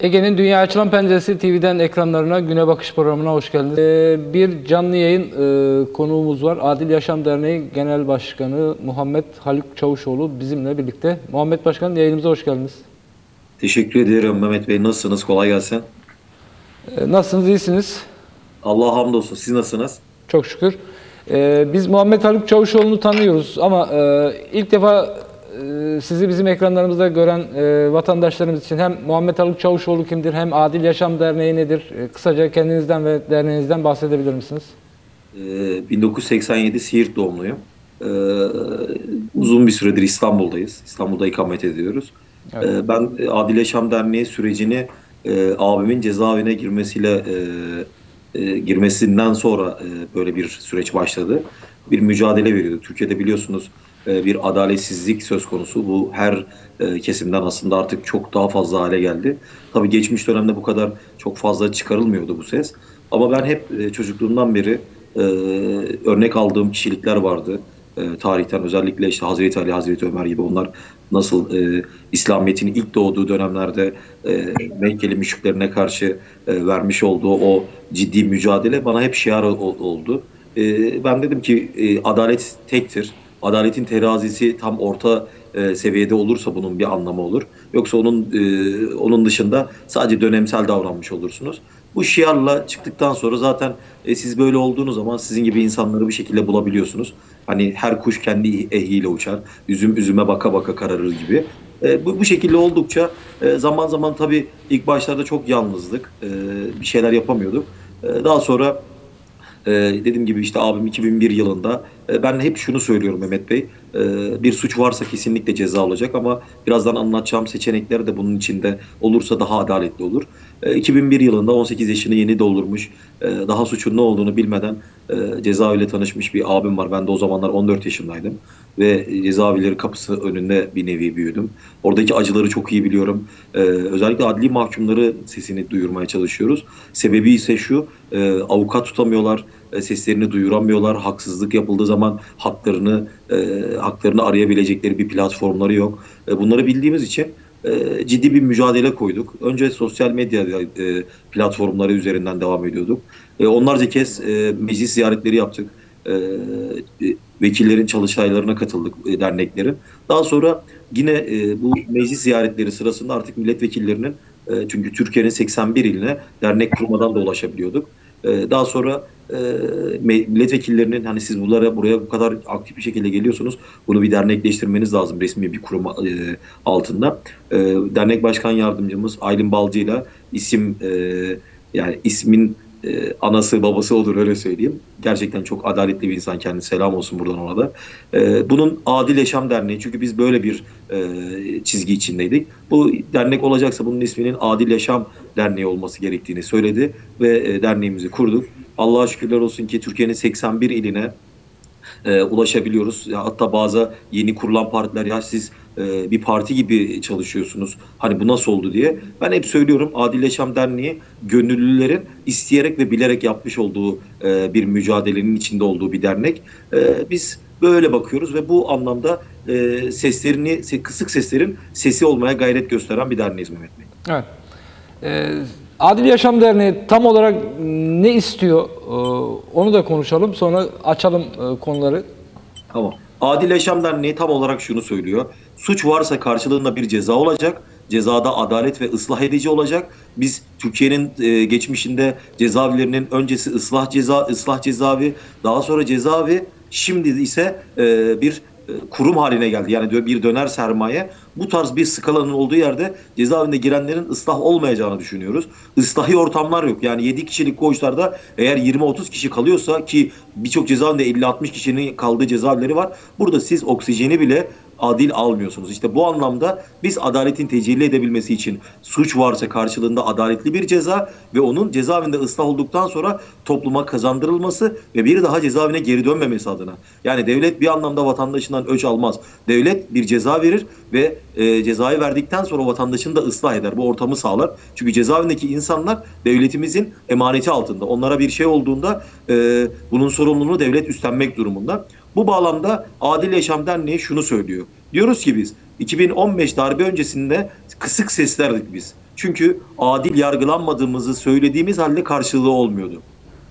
Ege'nin Dünya Açılan Penceresi TV'den ekranlarına Güne Bakış programına hoş geldiniz. Bir canlı yayın konuğumuz var. Adil Yaşam Derneği Genel Başkanı Muhammed Haluk Çavuşoğlu bizimle birlikte. Muhammed Başkan, yayınımıza hoş geldiniz. Teşekkür ederim Mehmet Bey. Nasılsınız? Kolay gelsin. Nasılsınız, iyisiniz? Allah'a hamdolsun. Siz nasılsınız? Çok şükür. Biz Muhammed Haluk Çavuşoğlu'nu tanıyoruz ama ilk defa sizi bizim ekranlarımızda gören vatandaşlarımız için hem Muhammed Haluk Çavuşoğlu kimdir, hem Adil Yaşam Derneği nedir? Kısaca kendinizden ve derneğinizden bahsedebilir misiniz? 1987 Siirt doğumluyum. Uzun bir süredir İstanbul'dayız. İstanbul'da ikamet ediyoruz. Evet. Ben Adil Yaşam Derneği sürecini abimin cezaevine girmesinden sonra böyle bir süreç başladı. Bir mücadele veriyordu. Türkiye'de biliyorsunuz bir adaletsizlik söz konusu. Bu her kesimden aslında artık çok daha fazla hale geldi. Tabii geçmiş dönemde bu kadar çok fazla çıkarılmıyordu bu ses. Ama ben hep çocukluğumdan beri e, örnek aldığım kişilikler vardı. Tarihten özellikle işte Hazreti Ali, Hazreti Ömer gibi onlar nasıl İslamiyet'in ilk doğduğu dönemlerde Mekkeli müşriklerine karşı vermiş olduğu o ciddi mücadele bana hep şiar oldu. Ben dedim ki adalet tektir. Adaletin terazisi tam orta seviyede olursa bunun bir anlamı olur. Yoksa onun dışında sadece dönemsel davranmış olursunuz. Bu şiarla çıktıktan sonra zaten siz böyle olduğunuz zaman sizin gibi insanları bir şekilde bulabiliyorsunuz. Hani her kuş kendi ehiyle uçar, üzüm üzüme baka baka kararır gibi. Bu şekilde oldukça zaman zaman tabii ilk başlarda çok yalnızdık, bir şeyler yapamıyorduk. Daha sonra dediğim gibi işte abim 2001 yılında ben hep şunu söylüyorum Mehmet Bey, bir suç varsa kesinlikle ceza olacak ama birazdan anlatacağım seçenekler de bunun içinde olursa daha adaletli olur. 2001 yılında 18 yaşını yeni doldurmuş, daha suçun ne olduğunu bilmeden cezaeviyle tanışmış bir abim var. Ben de o zamanlar 14 yaşındaydım ve cezaevleri kapısı önünde bir nevi büyüdüm. Oradaki acıları çok iyi biliyorum. Özellikle adli mahkumları sesini duyurmaya çalışıyoruz. Sebebi ise şu, avukat tutamıyorlar, seslerini duyuramıyorlar. Haksızlık yapıldığı zaman haklarını arayabilecekleri bir platformları yok. Bunları bildiğimiz için ciddi bir mücadele koyduk. Önce sosyal medya platformları üzerinden devam ediyorduk. Onlarca kez meclis ziyaretleri yaptık. Vekillerin çalıştaylarına katıldık, derneklerin. Daha sonra yine bu meclis ziyaretleri sırasında artık milletvekillerinin, çünkü Türkiye'nin 81 iline dernek kurmadan da ulaşabiliyorduk. Daha sonra milletvekillerinin hani siz buraya bu kadar aktif bir şekilde geliyorsunuz, bunu bir dernekleştirmeniz lazım resmi bir kurum altında. Dernek başkan yardımcımız Aylin Balcı'yla yani ismin anası babası olur öyle söyleyeyim. Gerçekten çok adaletli bir insan kendisi, selam olsun buradan ona da. Bunun Adil Yaşam Derneği, çünkü biz böyle bir çizgi içindeydik. Bu dernek olacaksa bunun isminin Adil Yaşam Derneği olması gerektiğini söyledi ve derneğimizi kurduk. Allah'a şükürler olsun ki Türkiye'nin 81 iline ulaşabiliyoruz. Ya hatta bazı yeni kurulan partiler, ya siz bir parti gibi çalışıyorsunuz, hani bu nasıl oldu diye. Ben hep söylüyorum, Adil Yaşam Derneği gönüllülerin isteyerek ve bilerek yapmış olduğu bir mücadelenin içinde olduğu bir dernek. Biz böyle bakıyoruz ve bu anlamda kısık seslerin sesi olmaya gayret gösteren bir derneğiz Mehmet Bey. Evet. Adil Yaşam Derneği tam olarak ne istiyor? Onu da konuşalım. Sonra açalım konuları. Tamam. Adil Yaşam Derneği tam olarak şunu söylüyor. Suç varsa karşılığında bir ceza olacak. Cezada adalet ve ıslah edici olacak. Biz Türkiye'nin geçmişinde cezaevlerinin öncesi ıslah cezaevi, daha sonra cezaevi, şimdi ise bir kurum haline geldi. Yani bir döner sermaye. Bu tarz bir skalanın olduğu yerde cezaevinde girenlerin ıslah olmayacağını düşünüyoruz. Islahi ortamlar yok. Yani 7 kişilik koğuşlarda eğer 20-30 kişi kalıyorsa, ki birçok cezaevinde 50-60 kişinin kaldığı cezaevleri var. Burada siz oksijeni bile adil almıyorsunuz. İşte bu anlamda biz adaletin tecelli edebilmesi için suç varsa karşılığında adaletli bir ceza ve onun cezaevinde ıslah olduktan sonra topluma kazandırılması ve bir daha cezaevine geri dönmemesi adına. Yani devlet bir anlamda vatandaşından öç almaz. Devlet bir ceza verir ve cezayı verdikten sonra vatandaşını da ıslah eder. Bu ortamı sağlar. Çünkü cezaevindeki insanlar devletimizin emaneti altında. Onlara bir şey olduğunda bunun sorumluluğunu devlet üstlenmek durumunda. Bu bağlamda Adil Yaşam Derneği şunu söylüyor. Diyoruz ki biz 2015 darbe öncesinde kısık seslerdik biz. Çünkü adil yargılanmadığımızı söylediğimiz halde karşılığı olmuyordu.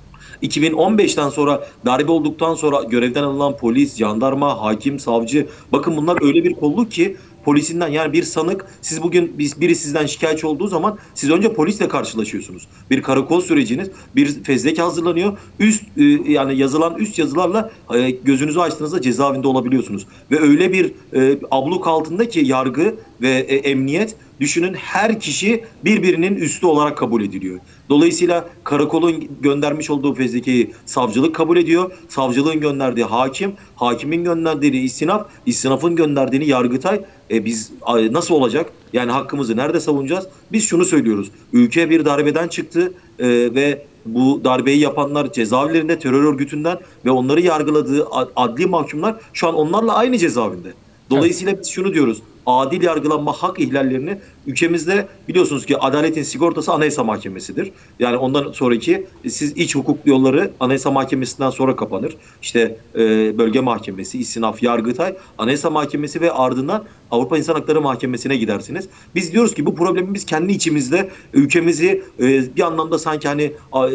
2015'ten sonra darbe olduktan sonra görevden alınan polis, jandarma, hakim, savcı, bakın bunlar öyle bir kolluk ki polisinden, yani bir sanık, siz bugün biri sizden şikayetçi olduğu zaman siz önce polisle karşılaşıyorsunuz. Bir karakol süreciniz, bir fezleke hazırlanıyor. Yani yazılan üst yazılarla gözünüzü açtığınızda cezaevinde olabiliyorsunuz. Ve öyle bir abluk altında ki yargı ve emniyet, düşünün, her kişi birbirinin üstü olarak kabul ediliyor. Dolayısıyla karakolun göndermiş olduğu fezlekeyi savcılık kabul ediyor. Savcılığın gönderdiği hakim, hakimin gönderdiğini istinaf, istinafın gönderdiğini Yargıtay. Biz nasıl olacak? Yani hakkımızı nerede savunacağız? Biz şunu söylüyoruz. Ülke bir darbeden çıktı ve bu darbeyi yapanlar cezaevlerinde, terör örgütünden ve onları yargıladığı adli mahkumlar şu an onlarla aynı cezaevinde. Dolayısıyla biz şunu diyoruz. Adil yargılanma hak ihlallerini ülkemizde, biliyorsunuz ki adaletin sigortası Anayasa Mahkemesi'dir. Yani ondan sonraki siz iç hukuk yolları Anayasa Mahkemesi'nden sonra kapanır. İşte bölge mahkemesi, istinaf, Yargıtay, Anayasa Mahkemesi ve ardından Avrupa İnsan Hakları Mahkemesi'ne gidersiniz. Biz diyoruz ki bu problemi biz kendi içimizde, ülkemizi bir anlamda sanki hani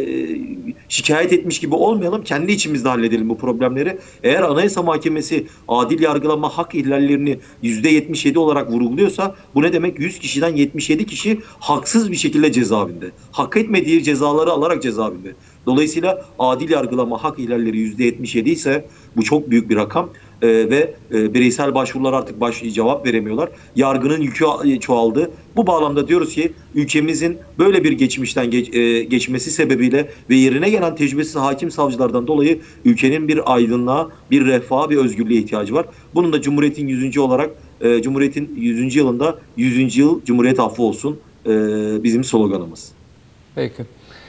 şikayet etmiş gibi olmayalım. Kendi içimizde halledelim bu problemleri. Eğer Anayasa Mahkemesi adil yargılanma hak ihlallerini %77 olarak vurguluyorsa, bu ne demek? 100 kişiden 77 kişi haksız bir şekilde cezaevinde. Hak etmediği cezaları alarak cezaevinde. Dolayısıyla adil yargılama hak ihlalleri %77 ise bu çok büyük bir rakam. Ve bireysel başvurular artık cevap veremiyorlar. Yargının yükü çoğaldı. Bu bağlamda diyoruz ki ülkemizin böyle bir geçmişten geçmesi sebebiyle ve yerine gelen tecrübesiz hakim savcılardan dolayı ülkenin bir aydınlığa, bir refaha, bir özgürlüğe ihtiyacı var. Bunun da Cumhuriyet'in 100. olarak Cumhuriyet'in 100. yılında 100. yıl Cumhuriyet affı olsun bizim sloganımız. Peki.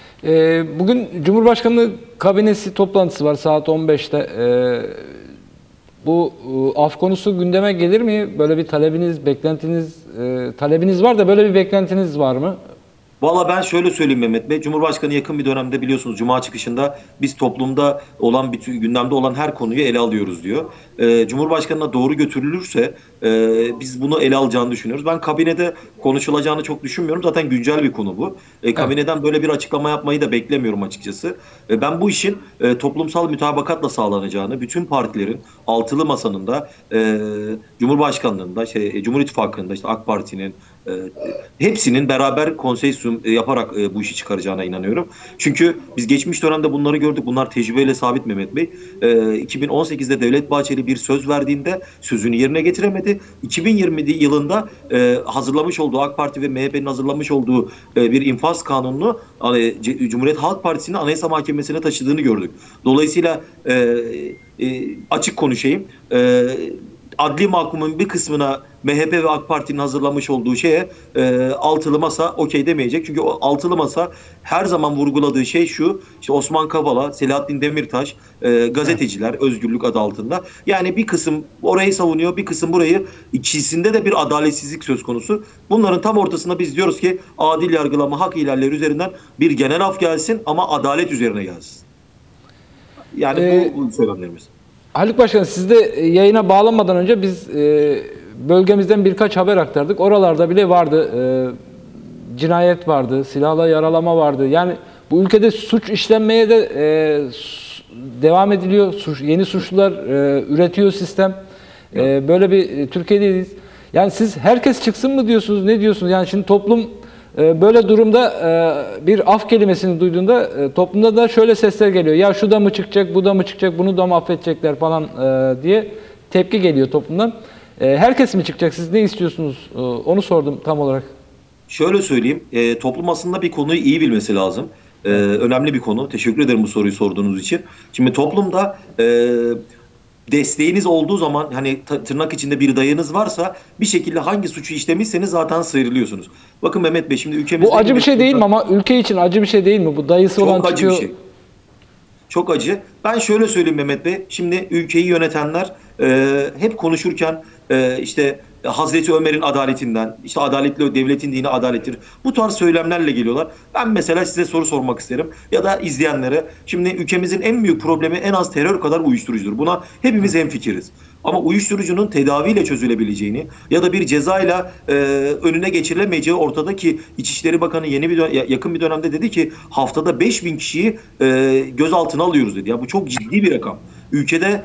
Bugün Cumhurbaşkanlığı kabinesi toplantısı var saat 15'te. Bu af konusu gündeme gelir mi? Böyle bir talebiniz, beklentiniz, talebiniz var da böyle bir beklentiniz var mı? Valla ben şöyle söyleyeyim Mehmet Bey. Cumhurbaşkanı yakın bir dönemde biliyorsunuz Cuma çıkışında biz toplumda olan, gündemde olan her konuyu ele alıyoruz diyor. Cumhurbaşkanına doğru götürülürse biz bunu ele alacağını düşünüyoruz. Ben kabinede konuşulacağını çok düşünmüyorum. Zaten güncel bir konu bu. Kabineden böyle bir açıklama yapmayı da beklemiyorum açıkçası. Ben bu işin toplumsal mütabakatla sağlanacağını, bütün partilerin altılı masanın da Cumhurbaşkanlığında, Cumhur İttifakı'nda, işte AK Parti'nin, hepsinin beraber konseysüm yaparak bu işi çıkaracağına inanıyorum. Çünkü biz geçmiş dönemde bunları gördük. Bunlar tecrübeyle sabit Mehmet Bey. 2018'de Devlet Bahçeli bir söz verdiğinde sözünü yerine getiremedi. 2020 yılında hazırlamış olduğu, AK Parti ve MHP'nin hazırlamış olduğu bir infaz kanununu Cumhuriyet Halk Partisi'nin Anayasa Mahkemesi'ne taşıdığını gördük. Dolayısıyla açık konuşayım. Adli mahkumun bir kısmına MHP ve AK Parti'nin hazırlamış olduğu şeye altılı masa okey demeyecek. Çünkü o altılı masa her zaman vurguladığı şey şu: işte Osman Kavala, Selahattin Demirtaş, gazeteciler, özgürlük adı altında. Yani bir kısım orayı savunuyor, bir kısım burayı. İkisinde de bir adaletsizlik söz konusu. Bunların tam ortasında biz diyoruz ki adil yargılama, hak ihlalleri üzerinden bir genel af gelsin ama adalet üzerine gelsin. Yani bu söylemlerimiz. Haluk Başkan, siz de yayına bağlanmadan önce biz bölgemizden birkaç haber aktardık. Oralarda bile vardı. Cinayet vardı, silahla yaralama vardı. Yani bu ülkede suç işlenmeye de devam ediliyor. Yeni suçlular üretiyor sistem. Böyle bir Türkiye'deyiz. Yani siz herkes çıksın mı diyorsunuz? Ne diyorsunuz? Yani şimdi toplum böyle durumda bir af kelimesini duyduğunda toplumda da şöyle sesler geliyor. Ya şu da mı çıkacak, bu da mı çıkacak, bunu da mı affedecekler falan diye tepki geliyor toplumdan. Herkes mi çıkacak? Siz ne istiyorsunuz? Onu sordum tam olarak. Şöyle söyleyeyim, toplum aslında bir konuyu iyi bilmesi lazım. Önemli bir konu. Teşekkür ederim bu soruyu sorduğunuz için. Şimdi toplumda desteğiniz olduğu zaman, hani tırnak içinde bir dayınız varsa, bir şekilde hangi suçu işlemişseniz zaten sıyrılıyorsunuz. Bakın Mehmet Bey, şimdi ülkemizde... Bu acı bir şey değil mi ama ülke için acı bir şey değil mi? Bu dayısı olan çok acı çıkıyor. bir şey. Çok acı. Ben şöyle söyleyeyim Mehmet Bey. Şimdi ülkeyi yönetenler hep konuşurken işte Hazreti Ömer'in adaletinden, işte adaletli devletin dini adalettir. Bu tarz söylemlerle geliyorlar. Ben mesela size soru sormak isterim ya da izleyenlere. Şimdi ülkemizin en büyük problemi en az terör kadar uyuşturucudur. Buna hepimiz hemfikiriz. Ama uyuşturucunun tedaviyle çözülebileceğini ya da bir cezayla önüne geçirilemeyeceği ortada ki İçişleri Bakanı yakın bir dönemde dedi ki haftada 5.000 kişiyi gözaltına alıyoruz dedi. Ya bu çok ciddi bir rakam. Ülkede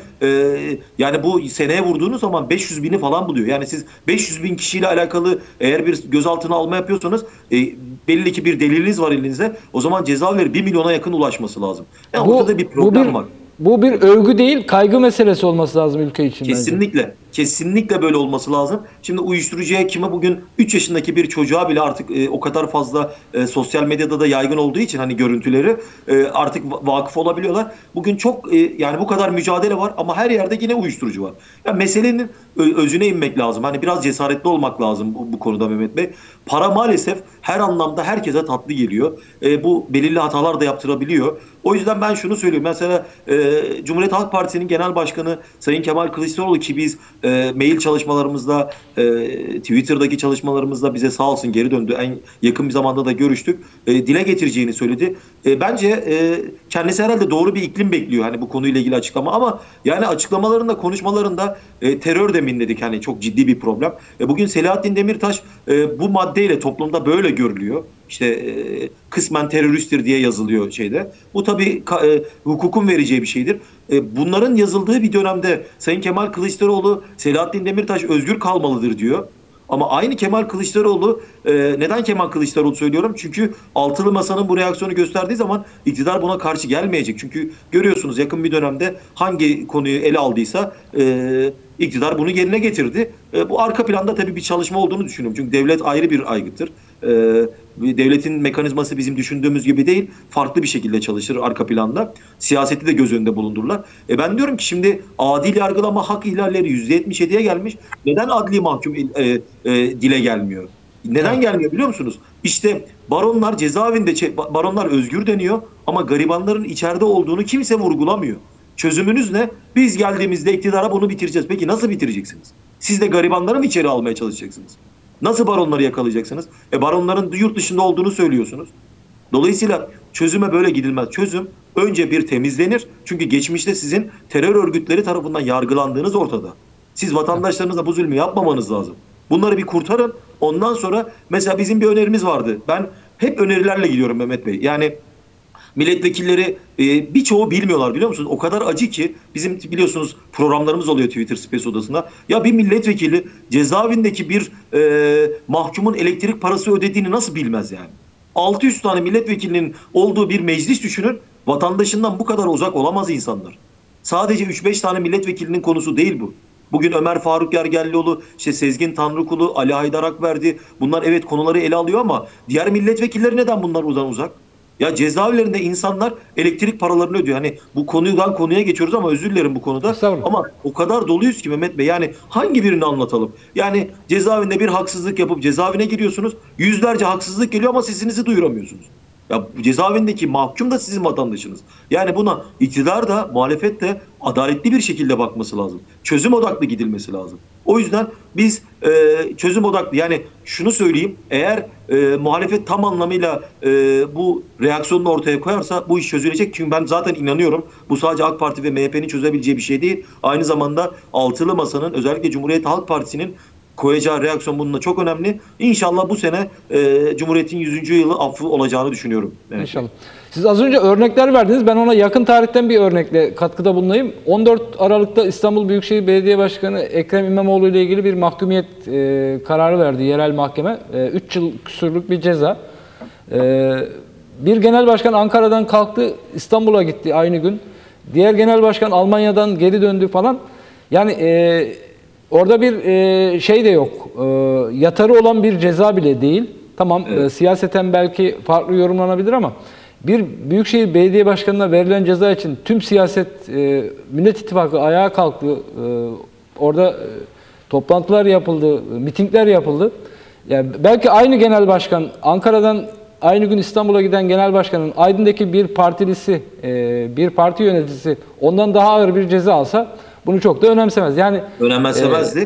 yani bu seneye vurduğunuz zaman 500 bini falan buluyor. Yani siz 500 bin kişiyle alakalı eğer bir gözaltına alma yapıyorsanız belli ki bir deliliniz var elinizde. O zaman cezaevleri 1 milyona yakın ulaşması lazım. Yani ortada bir problem var. Bu bir övgü değil, kaygı meselesi olması lazım ülke için Kesinlikle. bence. Kesinlikle böyle olması lazım. Şimdi uyuşturucuya kime bugün 3 yaşındaki bir çocuğa bile artık o kadar fazla sosyal medyada da yaygın olduğu için hani görüntüleri artık vakıf olabiliyorlar. Bugün çok yani bu kadar mücadele var ama her yerde yine uyuşturucu var. Yani meselenin özüne inmek lazım. Hani biraz cesaretli olmak lazım bu konuda Mehmet Bey. Para maalesef her anlamda herkese tatlı geliyor. Bu belirli hatalar da yaptırabiliyor. O yüzden ben şunu söylüyorum. Mesela Cumhuriyet Halk Partisi'nin Genel Başkanı Sayın Kemal Kılıçdaroğlu ki biz mail çalışmalarımızda, Twitter'daki çalışmalarımızda bize sağ olsun geri döndü. En yakın bir zamanda da görüştük. Dile getireceğini söyledi. Bence kendisi herhalde doğru bir iklim bekliyor hani bu konuyla ilgili açıklama ama yani açıklamalarında, konuşmalarında terör de minledik hani çok ciddi bir problem. Bugün Selahattin Demirtaş bu maddeyle toplumda böyle görülüyor. İşte kısmen teröristtir diye yazılıyor şeyde. Bu tabii hukukun vereceği bir şeydir. Bunların yazıldığı bir dönemde Sayın Kemal Kılıçdaroğlu Selahattin Demirtaş özgür kalmalıdır diyor. Ama aynı Kemal Kılıçdaroğlu neden Kemal Kılıçdaroğlu söylüyorum? Çünkü Altılı Masa'nın bu reaksiyonu gösterdiği zaman iktidar buna karşı gelmeyecek. Çünkü görüyorsunuz yakın bir dönemde hangi konuyu ele aldıysa iktidar bunu yerine getirdi. Bu arka planda tabii bir çalışma olduğunu düşünüyorum. Çünkü devlet ayrı bir aygıttır. Devletin mekanizması bizim düşündüğümüz gibi değil. Farklı bir şekilde çalışır arka planda. Siyaseti de göz önünde bulundururlar. Ben diyorum ki şimdi adil yargılama hak ihlalleri %77'ye gelmiş. Neden adli mahkum dile gelmiyor? Neden gelmiyor biliyor musunuz? İşte baronlar cezaevinde, baronlar özgür deniyor ama garibanların içeride olduğunu kimse vurgulamıyor. Çözümünüz ne? Biz geldiğimizde iktidara bunu bitireceğiz. Peki nasıl bitireceksiniz? Siz de garibanları mı içeri almaya çalışacaksınız? Nasıl baronları yakalayacaksınız? Baronların yurt dışında olduğunu söylüyorsunuz. Dolayısıyla çözüme böyle gidilmez. Çözüm önce bir temizlenir. Çünkü geçmişte sizin terör örgütleri tarafından yargılandığınız ortada. Siz vatandaşlarınıza bu zulmü yapmamanız lazım. Bunları bir kurtarın. Ondan sonra mesela bizim bir önerimiz vardı. Ben hep önerilerle gidiyorum Mehmet Bey. Yani milletvekilleri birçoğu bilmiyorlar biliyor musunuz? O kadar acı ki bizim biliyorsunuz programlarımız oluyor Twitter Space Odası'nda. Ya bir milletvekili cezaevindeki bir mahkumun elektrik parası ödediğini nasıl bilmez yani? 600 tane milletvekilinin olduğu bir meclis düşünün. Vatandaşından bu kadar uzak olamaz insanlar. Sadece 3-5 tane milletvekilinin konusu değil bu. Bugün Ömer Faruk Gergerlioğlu, işte Sezgin Tanrıkulu, Ali Haydar Akverdi bunlar evet konuları ele alıyor ama diğer milletvekilleri neden bunlardan uzak? Ya cezaevlerinde insanlar elektrik paralarını ödüyor. Hani bu konudan konuya geçiyoruz ama özür dilerim bu konuda. Ama o kadar doluyuz ki Mehmet Bey. Yani hangi birini anlatalım? Yani cezaevinde bir haksızlık yapıp cezaevine giriyorsunuz. Yüzlerce haksızlık geliyor ama sesinizi duyuramıyorsunuz. Ya cezaevindeki mahkum da sizin vatandaşınız. Yani buna iktidar da muhalefet de adaletli bir şekilde bakması lazım. Çözüm odaklı gidilmesi lazım. O yüzden biz çözüm odaklı yani şunu söyleyeyim eğer muhalefet tam anlamıyla bu reaksiyonunu ortaya koyarsa bu iş çözülecek. Çünkü ben zaten inanıyorum bu sadece AK Parti ve MHP'nin çözebileceği bir şey değil. Aynı zamanda Altılı Masa'nın özellikle Cumhuriyet Halk Partisi'nin koyacağı reaksiyon bununla çok önemli. İnşallah bu sene Cumhuriyet'in 100. yılı affı olacağını düşünüyorum. Evet. İnşallah. Siz az önce örnekler verdiniz. Ben ona yakın tarihten bir örnekle katkıda bulunayım. 14 Aralık'ta İstanbul Büyükşehir Belediye Başkanı Ekrem İmamoğlu ile ilgili bir mahkumiyet kararı verdi yerel mahkeme. 3 yıl küsurluk bir ceza. Bir genel başkan Ankara'dan kalktı, İstanbul'a gitti aynı gün. Diğer genel başkan Almanya'dan geri döndü falan. Yani orada bir şey de yok. Yatarı olan bir ceza bile değil. Tamam, evet. Siyaseten belki farklı yorumlanabilir ama bir Büyükşehir Belediye Başkanı'na verilen ceza için tüm siyaset, Millet İttifakı ayağa kalktı. Orada toplantılar yapıldı, mitingler yapıldı. Yani belki aynı genel başkan Ankara'dan aynı gün İstanbul'a giden genel başkanın Aydın'daki bir partilisi, bir parti yöneticisi ondan daha ağır bir ceza alsa bunu çok da önemsemez. Yani önemsemezdi.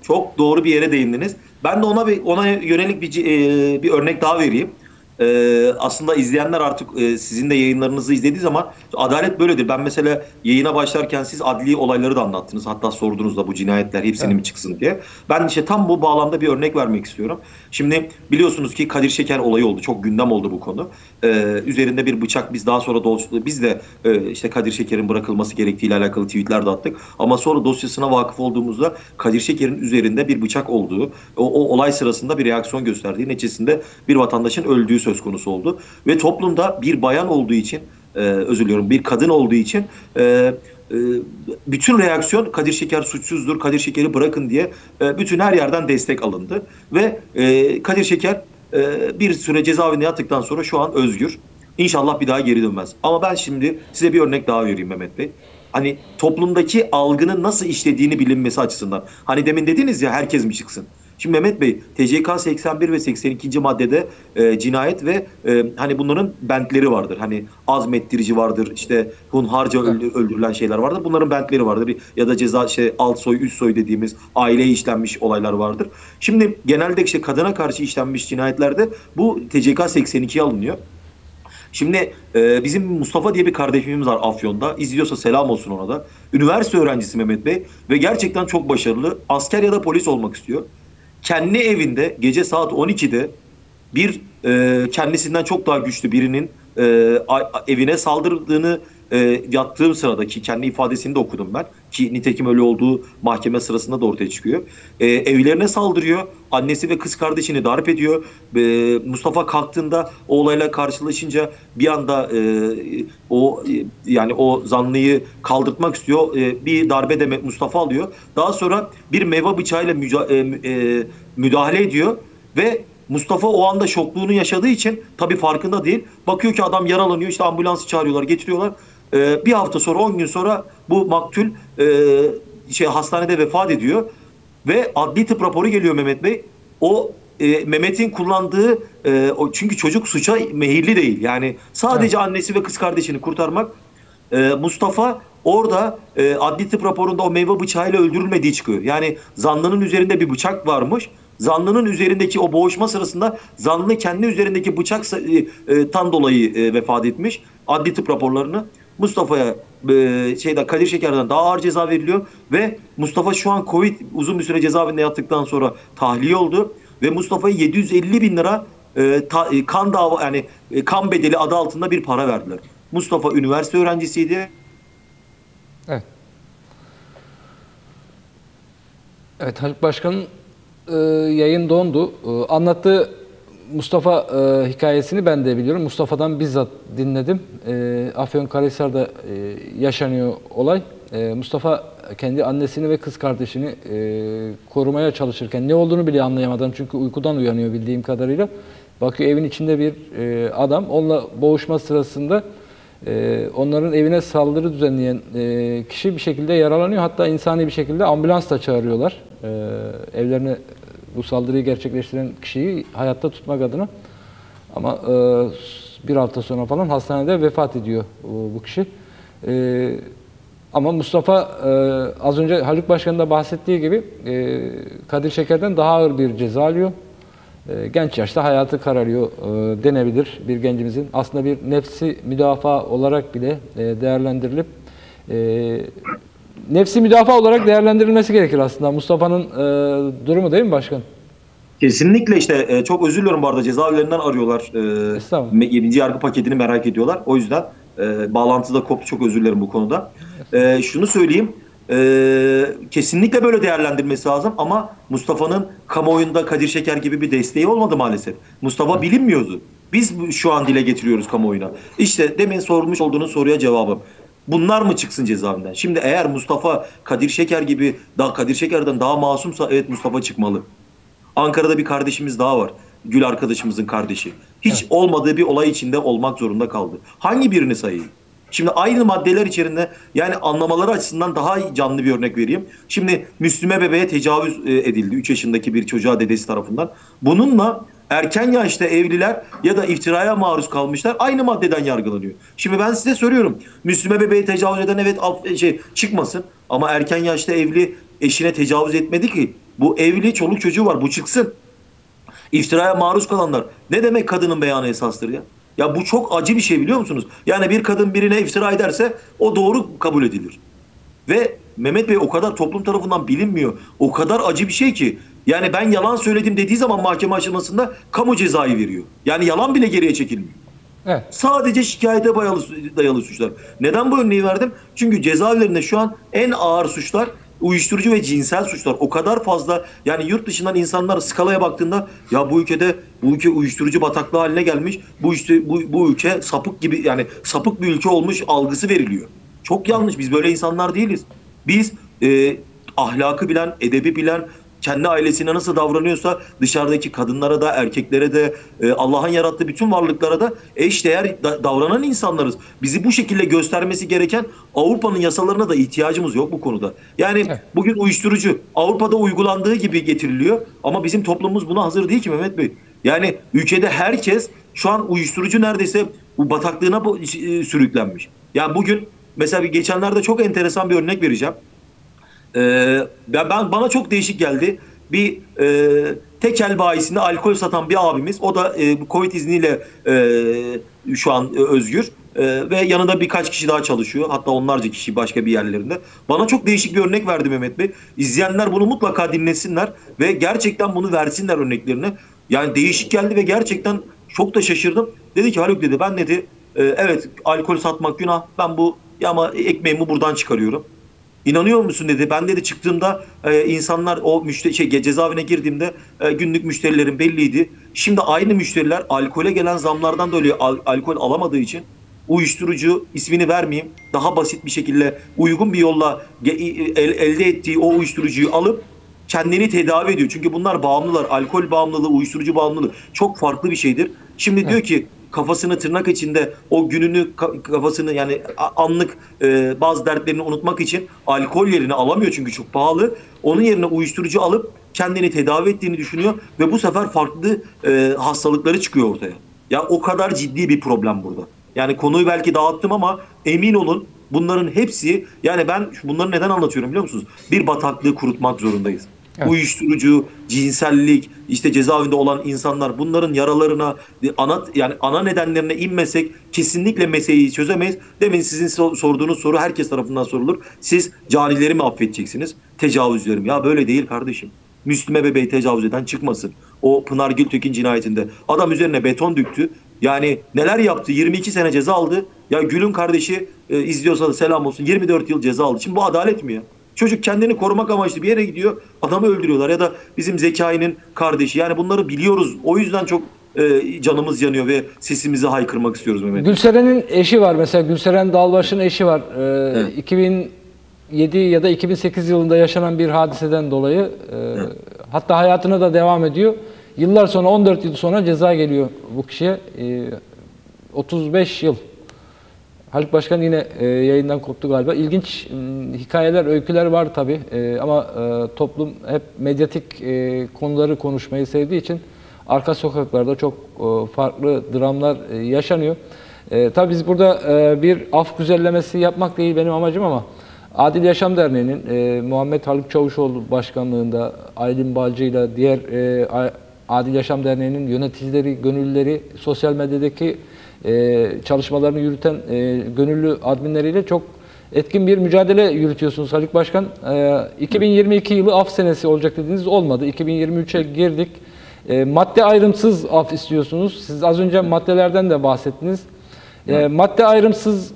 Çok doğru bir yere değindiniz. Ben de ona yönelik bir örnek daha vereyim. Aslında izleyenler artık sizin de yayınlarınızı izlediği zaman adalet böyledir. Ben mesela yayına başlarken siz adli olayları da anlattınız. Hatta sordunuz da bu cinayetler hepsinin Evet. mi çıksın diye. Ben işte tam bu bağlamda bir örnek vermek istiyorum. Şimdi biliyorsunuz ki Kadir Şeker olayı oldu. Çok gündem oldu bu konu. Üzerinde bir bıçak, biz daha sonra biz de işte Kadir Şeker'in bırakılması gerektiğiyle alakalı tweetler de attık. Ama sonra dosyasına vakıf olduğumuzda Kadir Şeker'in üzerinde bir bıçak olduğu, o olay sırasında bir reaksiyon gösterdiği, neticesinde bir vatandaşın öldüğü söz konusu oldu. Ve toplumda bir bayan olduğu için, özür diliyorum, bir kadın olduğu için e, e, bütün reaksiyon Kadir Şeker suçsuzdur, Kadir Şeker'i bırakın diye bütün her yerden destek alındı. Ve Kadir Şeker bir süre cezaevinde yattıktan sonra şu an özgür. İnşallah bir daha geri dönmez. Ama ben şimdi size bir örnek daha vereyim Mehmet Bey. Hani toplumdaki algının nasıl işlediğini bilinmesi açısından. Hani demin dediniz ya, herkes mi çıksın? Şimdi Mehmet Bey, TCK 81 ve 82. maddede cinayet ve hani bunların bentleri vardır. Hani azmettirici vardır, işte hunharca öldürülen şeyler vardır. Bunların bentleri vardır. Ya da ceza, alt soy, üst soy dediğimiz aileye işlenmiş olaylar vardır. Şimdi genelde işte kadına karşı işlenmiş cinayetlerde bu TCK 82'ye alınıyor. Şimdi bizim Mustafa diye bir kardeşimiz var Afyon'da. İzliyorsa selam olsun ona da. Üniversite öğrencisi Mehmet Bey ve gerçekten çok başarılı. Asker ya da polis olmak istiyor. Kendi evinde gece saat 12'de bir kendisinden çok daha güçlü birinin evine saldırdığını yattığım sırada, ki kendi ifadesini de okudum ben, ki nitekim öyle olduğu mahkeme sırasında da ortaya çıkıyor. Evlerine saldırıyor. Annesi ve kız kardeşini darp ediyor. Mustafa kalktığında o olayla karşılaşınca bir anda yani o zanlıyı kaldırtmak istiyor. Bir darbe de Mustafa alıyor. Daha sonra bir meyve bıçağıyla müdahale ediyor ve Mustafa o anda şokluğunu yaşadığı için tabii farkında değil. Bakıyor ki adam yaralanıyor. İşte ambulansı çağırıyorlar, getiriyorlar. Bir hafta sonra, 10 gün sonra bu maktul hastanede vefat ediyor. Ve adli tıp raporu geliyor Mehmet Bey. O Mehmet'in kullandığı, çünkü çocuk suça meyilli değil. Yani sadece Evet. annesi ve kız kardeşini kurtarmak. Mustafa orada adli tıp raporunda o meyve bıçağıyla öldürülmediği çıkıyor. Yani zanlının üzerinde bir bıçak varmış. Zanlının üzerindeki o boğuşma sırasında zanlı kendi üzerindeki bıçaktan dolayı vefat etmiş. Adli tıp raporlarını Mustafa'ya Kadir Şeker'den daha ağır ceza veriliyor ve Mustafa şu an uzun bir süre cezaevinde yattıktan sonra tahliye oldu ve Mustafa'ya 750 bin lira kan dava, yani kan bedeli adı altında bir para verdiler. Mustafa üniversite öğrencisiydi. Evet. Evet, Haluk Başkan'ın yayın dondu. Anlattığı Mustafa hikayesini ben de biliyorum. Mustafa'dan bizzat dinledim. Afyonkarahisar'da yaşanıyor olay. Mustafa kendi annesini ve kız kardeşini korumaya çalışırken ne olduğunu bile anlayamadan, çünkü uykudan uyanıyor bildiğim kadarıyla. Bakıyor evin içinde bir adam. Onunla boğuşma sırasında onların evine saldırı düzenleyen kişi bir şekilde yaralanıyor. Hatta insani bir şekilde ambulans da çağırıyorlar. Evlerine bu saldırıyı gerçekleştiren kişiyi hayatta tutmak adına. Ama bir hafta sonra falan hastanede vefat ediyor bu kişi. Ama Mustafa az önce Haluk Başkan'ın da bahsettiği gibi Kadir Şeker'den daha ağır bir ceza alıyor. Genç yaşta hayatı kararıyor denebilir bir gencimizin. Aslında bir nefsi müdafaa olarak bile değerlendirilip nefsi müdafaa olarak değerlendirilmesi gerekir aslında. Mustafa'nın durumu değil mi başkan? Kesinlikle, işte çok özür diliyorum bu arada, cezaevlerinden arıyorlar. Estağfurullah. 7. yargı paketini merak ediyorlar. O yüzden bağlantıda koptu, çok özür dilerim bu konuda. Şunu söyleyeyim. Kesinlikle böyle değerlendirmesi lazım ama Mustafa'nın kamuoyunda Kadir Şeker gibi bir desteği olmadı maalesef. Mustafa bilinmiyordu. Biz şu an dile getiriyoruz kamuoyuna. İşte demin sormuş olduğunuz soruya cevabım. Bunlar mı çıksın cezaevinden? Şimdi eğer Mustafa Kadir Şeker gibi, Kadir Şeker'den daha masumsa, evet, Mustafa çıkmalı. Ankara'da bir kardeşimiz daha var. Gül arkadaşımızın kardeşi. Hiç Evet. olmadığı bir olay içinde olmak zorunda kaldı. Hangi birini sayayım? Şimdi aynı maddeler içerisinde, yani anlamaları açısından daha canlı bir örnek vereyim. Şimdi Müslüme bebeğe tecavüz edildi. 3 yaşındaki bir çocuğa dedesi tarafından. Bununla erken yaşta evliler ya da iftiraya maruz kalmışlar aynı maddeden yargılanıyor. Şimdi ben size soruyorum. Müslüme bebeğe tecavüz eden, evet, çıkmasın. Ama erken yaşta evli eşine tecavüz etmedi ki. Bu evli, çoluk çocuğu var. Bu çıksın. İftiraya maruz kalanlar. Ne demek kadının beyanı esastır ya? Ya bu çok acı bir şey, biliyor musunuz? Yani bir kadın birine iftira ederse o doğru kabul edilir. Ve Mehmet Bey, o kadar toplum tarafından bilinmiyor. O kadar acı bir şey ki. Yani ben yalan söyledim dediği zaman mahkeme aşamasında kamu cezayı veriyor. Yani yalan bile geriye çekilmiyor. Evet. Sadece şikayete dayalı suçlar. Neden bu örneği verdim? Çünkü cezaevlerinde şu an en ağır suçlar uyuşturucu ve cinsel suçlar. O kadar fazla, yani yurt dışından insanlar skalaya baktığında ya bu ülke uyuşturucu bataklığı haline gelmiş. Bu ülke sapık gibi, yani sapık bir ülke olmuş algısı veriliyor. Çok yanlış. Biz böyle insanlar değiliz. Biz ahlakı bilen, edebi bilen, kendi ailesine nasıl davranıyorsa dışarıdaki kadınlara da, erkeklere de, Allah'ın yarattığı bütün varlıklara da eşdeğer davranan insanlarız. Bizi bu şekilde göstermesi gereken Avrupa'nın yasalarına da ihtiyacımız yok bu konuda. Yani Evet. bugün uyuşturucu Avrupa'da uygulandığı gibi getiriliyor ama bizim toplumumuz buna hazır değil ki Mehmet Bey. Yani ülkede herkes şu an uyuşturucu neredeyse bu bataklığına sürüklenmiş. Yani bugün mesela geçenlerde çok enteresan bir örnek vereceğim. Bana çok değişik geldi. Bir tekel bayisinde alkol satan bir abimiz. O da Covid izniyle şu an özgür. Ve yanında birkaç kişi daha çalışıyor. Hatta onlarca kişi başka bir yerlerinde. Bana çok değişik bir örnek verdi Mehmet Bey. İzleyenler bunu mutlaka dinlesinler ve gerçekten bunu versinler örneklerini. Yani değişik geldi ve gerçekten çok da şaşırdım. Dedi ki Haluk, dedi, ben dedi evet, alkol satmak günah. Ben bu ya ama ekmeğimi buradan çıkarıyorum. İnanıyor musun dedi. Ben dedi çıktığımda insanlar o cezaevine girdiğimde günlük müşterilerim belliydi. Şimdi aynı müşteriler alkole gelen zamlardan dolayı alkol alamadığı için uyuşturucu, ismini vermeyeyim, daha basit bir şekilde uygun bir yolla elde ettiği o uyuşturucuyu alıp kendini tedavi ediyor. Çünkü bunlar bağımlılar. Alkol bağımlılığı, uyuşturucu bağımlılığı çok farklı bir şeydir. Şimdi diyor ki kafasını tırnak içinde o gününü, kafasını, yani anlık bazı dertlerini unutmak için alkol yerine alamıyor çünkü çok pahalı. Onun yerine uyuşturucu alıp kendini tedavi ettiğini düşünüyor ve bu sefer farklı hastalıkları çıkıyor ortaya. Ya o kadar ciddi bir problem burada. Yani konuyu belki dağıttım ama emin olun bunların hepsi, yani ben bunları neden anlatıyorum biliyor musunuz? Bir bataklığı kurutmak zorundayız. Evet. Uyuşturucu, cinsellik, işte cezaevinde olan insanlar, bunların yaralarına, ana nedenlerine inmesek kesinlikle meseleyi çözemeyiz. Demin sizin sorduğunuz soru herkes tarafından sorulur. Siz canileri mi affedeceksiniz? Tecavüzleri mi? Ya böyle değil kardeşim. Müslüme bebeği tecavüz eden çıkmasın. O Pınar Gültekin cinayetinde adam üzerine beton döktü. Yani neler yaptı? 22 sene ceza aldı. Ya Gül'ün kardeşi izliyorsa da selam olsun, 24 yıl ceza aldı. Şimdi bu adalet mi ya? Çocuk kendini korumak amaçlı bir yere gidiyor. Adamı öldürüyorlar. Ya da bizim Zekai'nin kardeşi. Yani bunları biliyoruz. O yüzden çok canımız yanıyor ve sesimizi haykırmak istiyoruz Mehmet. Gülseren'in eşi var mesela. Gülseren Dalbaş'ın eşi var. Evet. 2007 ya da 2008 yılında yaşanan bir hadiseden dolayı hatta hayatına da devam ediyor. Yıllar sonra, 14 yıl sonra ceza geliyor bu kişiye. 35 yıl. Haluk Başkan yine yayından koptu galiba. İlginç hikayeler, öyküler var tabii. Ama toplum hep medyatik konuları konuşmayı sevdiği için arka sokaklarda çok farklı dramlar yaşanıyor. Tabii biz burada bir af güzellemesi yapmak değil benim amacım ama Adil Yaşam Derneği'nin Muhammed Haluk Çavuşoğlu başkanlığında Aylin Balcı ile diğer Adil Yaşam Derneği'nin yöneticileri, gönüllüleri, sosyal medyadaki çalışmalarını yürüten gönüllü adminleriyle çok etkin bir mücadele yürütüyorsunuz Haluk Başkan. 2022 yılı af senesi olacak dediniz, olmadı. 2023'e girdik. Madde ayrımsız af istiyorsunuz. Siz az önce maddelerden de bahsettiniz. Madde ayrımsız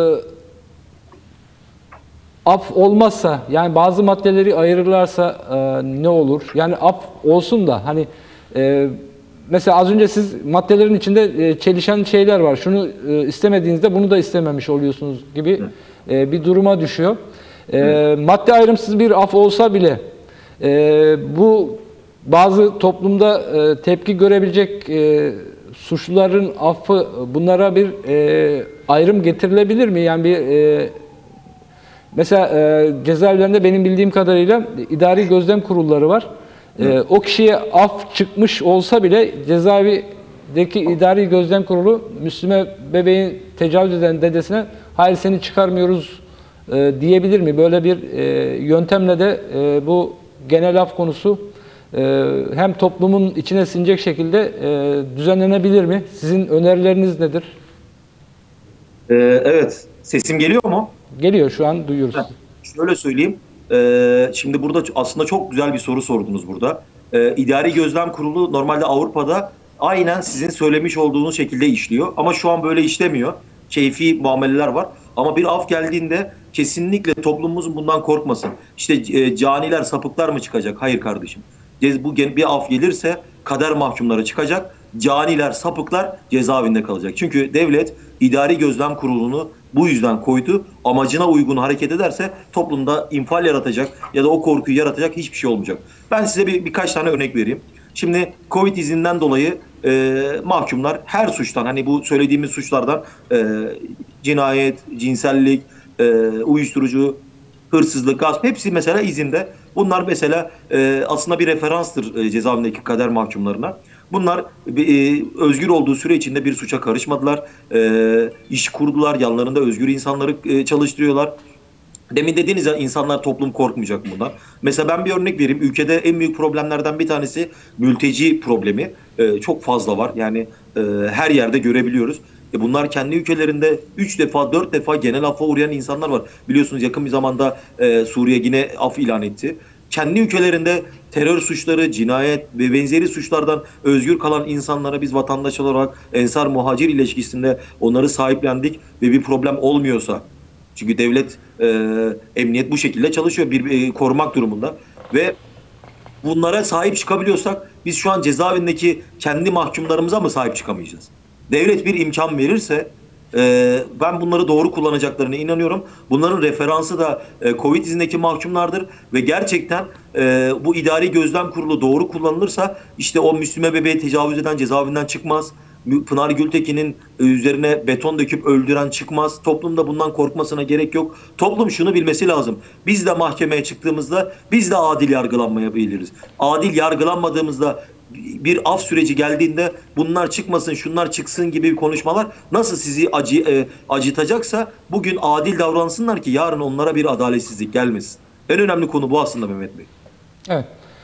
af olmazsa, yani bazı maddeleri ayırırlarsa ne olur? Yani af olsun da hani mesela az önce siz maddelerin içinde çelişen şeyler var. Şunu istemediğinizde bunu da istememiş oluyorsunuz gibi bir duruma düşüyor. Madde ayrımsız bir af olsa bile bu bazı toplumda tepki görebilecek suçluların affı, bunlara bir ayrım getirilebilir mi? Yani bir mesela cezaevlerinde benim bildiğim kadarıyla idari gözlem kurulları var. O kişiye af çıkmış olsa bile cezaevindeki idari gözlem kurulu Müslüme bebeği tecavüz eden dedesine hayır seni çıkarmıyoruz diyebilir mi? Böyle bir yöntemle de bu genel af konusu hem toplumun içine sinecek şekilde düzenlenebilir mi? Sizin önerileriniz nedir? Evet, sesim geliyor mu? Geliyor, şu an duyuyoruz. Heh, şöyle söyleyeyim. Şimdi burada aslında çok güzel bir soru sordunuz burada. İdari Gözlem Kurulu normalde Avrupa'da aynen sizin söylemiş olduğunuz şekilde işliyor. Ama şu an böyle işlemiyor. Keyfi muameleler var. Ama bir af geldiğinde kesinlikle toplumumuz bundan korkmasın. İşte caniler, sapıklar mı çıkacak? Hayır kardeşim. Bu bir af gelirse kader mahkumları çıkacak. Caniler, sapıklar cezaevinde kalacak. Çünkü devlet İdari Gözlem Kurulu'nu bu yüzden koydu. Amacına uygun hareket ederse toplumda infial yaratacak ya da o korkuyu yaratacak hiçbir şey olmayacak. Ben size birkaç tane örnek vereyim. Şimdi Covid izinden dolayı mahkumlar her suçtan, hani bu söylediğimiz suçlardan, cinayet, cinsellik, uyuşturucu, hırsızlık, gasp, hepsi mesela izinde. Bunlar mesela aslında bir referanstır cezaevindeki kader mahkumlarına. Bunlar özgür olduğu süre içinde bir suça karışmadılar. İş kurdular, yanlarında özgür insanları çalıştırıyorlar. Demin dediğiniz ya, insanlar, toplum korkmayacak bundan. Mesela ben bir örnek vereyim. Ülkede en büyük problemlerden bir tanesi mülteci problemi. Çok fazla var. Yani her yerde görebiliyoruz. Bunlar kendi ülkelerinde 3 defa 4 defa genel affa uğrayan insanlar var. Biliyorsunuz yakın bir zamanda Suriye yine af ilan etti. Kendi ülkelerinde terör suçları, cinayet ve benzeri suçlardan özgür kalan insanlara biz vatandaş olarak ensar muhacir ilişkisinde onları sahiplendik ve bir problem olmuyorsa, çünkü devlet, emniyet bu şekilde çalışıyor, korumak durumunda ve bunlara sahip çıkabiliyorsak biz şu an cezaevindeki kendi mahkumlarımıza mı sahip çıkamayacağız? Devlet bir imkan verirse ben bunları doğru kullanacaklarına inanıyorum. Bunların referansı da Covid izindeki mahkumlardır ve gerçekten bu idari gözlem kurulu doğru kullanılırsa işte o Müslüme bebeğe tecavüz eden cezaevinden çıkmaz. Pınar Gültekin'in üzerine beton döküp öldüren çıkmaz. Toplumda bundan korkmasına gerek yok. Toplum şunu bilmesi lazım. Biz de mahkemeye çıktığımızda biz de adil yargılanmaya biliriz. Adil yargılanmadığımızda, bir af süreci geldiğinde bunlar çıkmasın, şunlar çıksın gibi konuşmalar nasıl sizi acıtacaksa bugün adil davransınlar ki yarın onlara bir adaletsizlik gelmesin. En önemli konu bu aslında Mehmet Bey. Evet.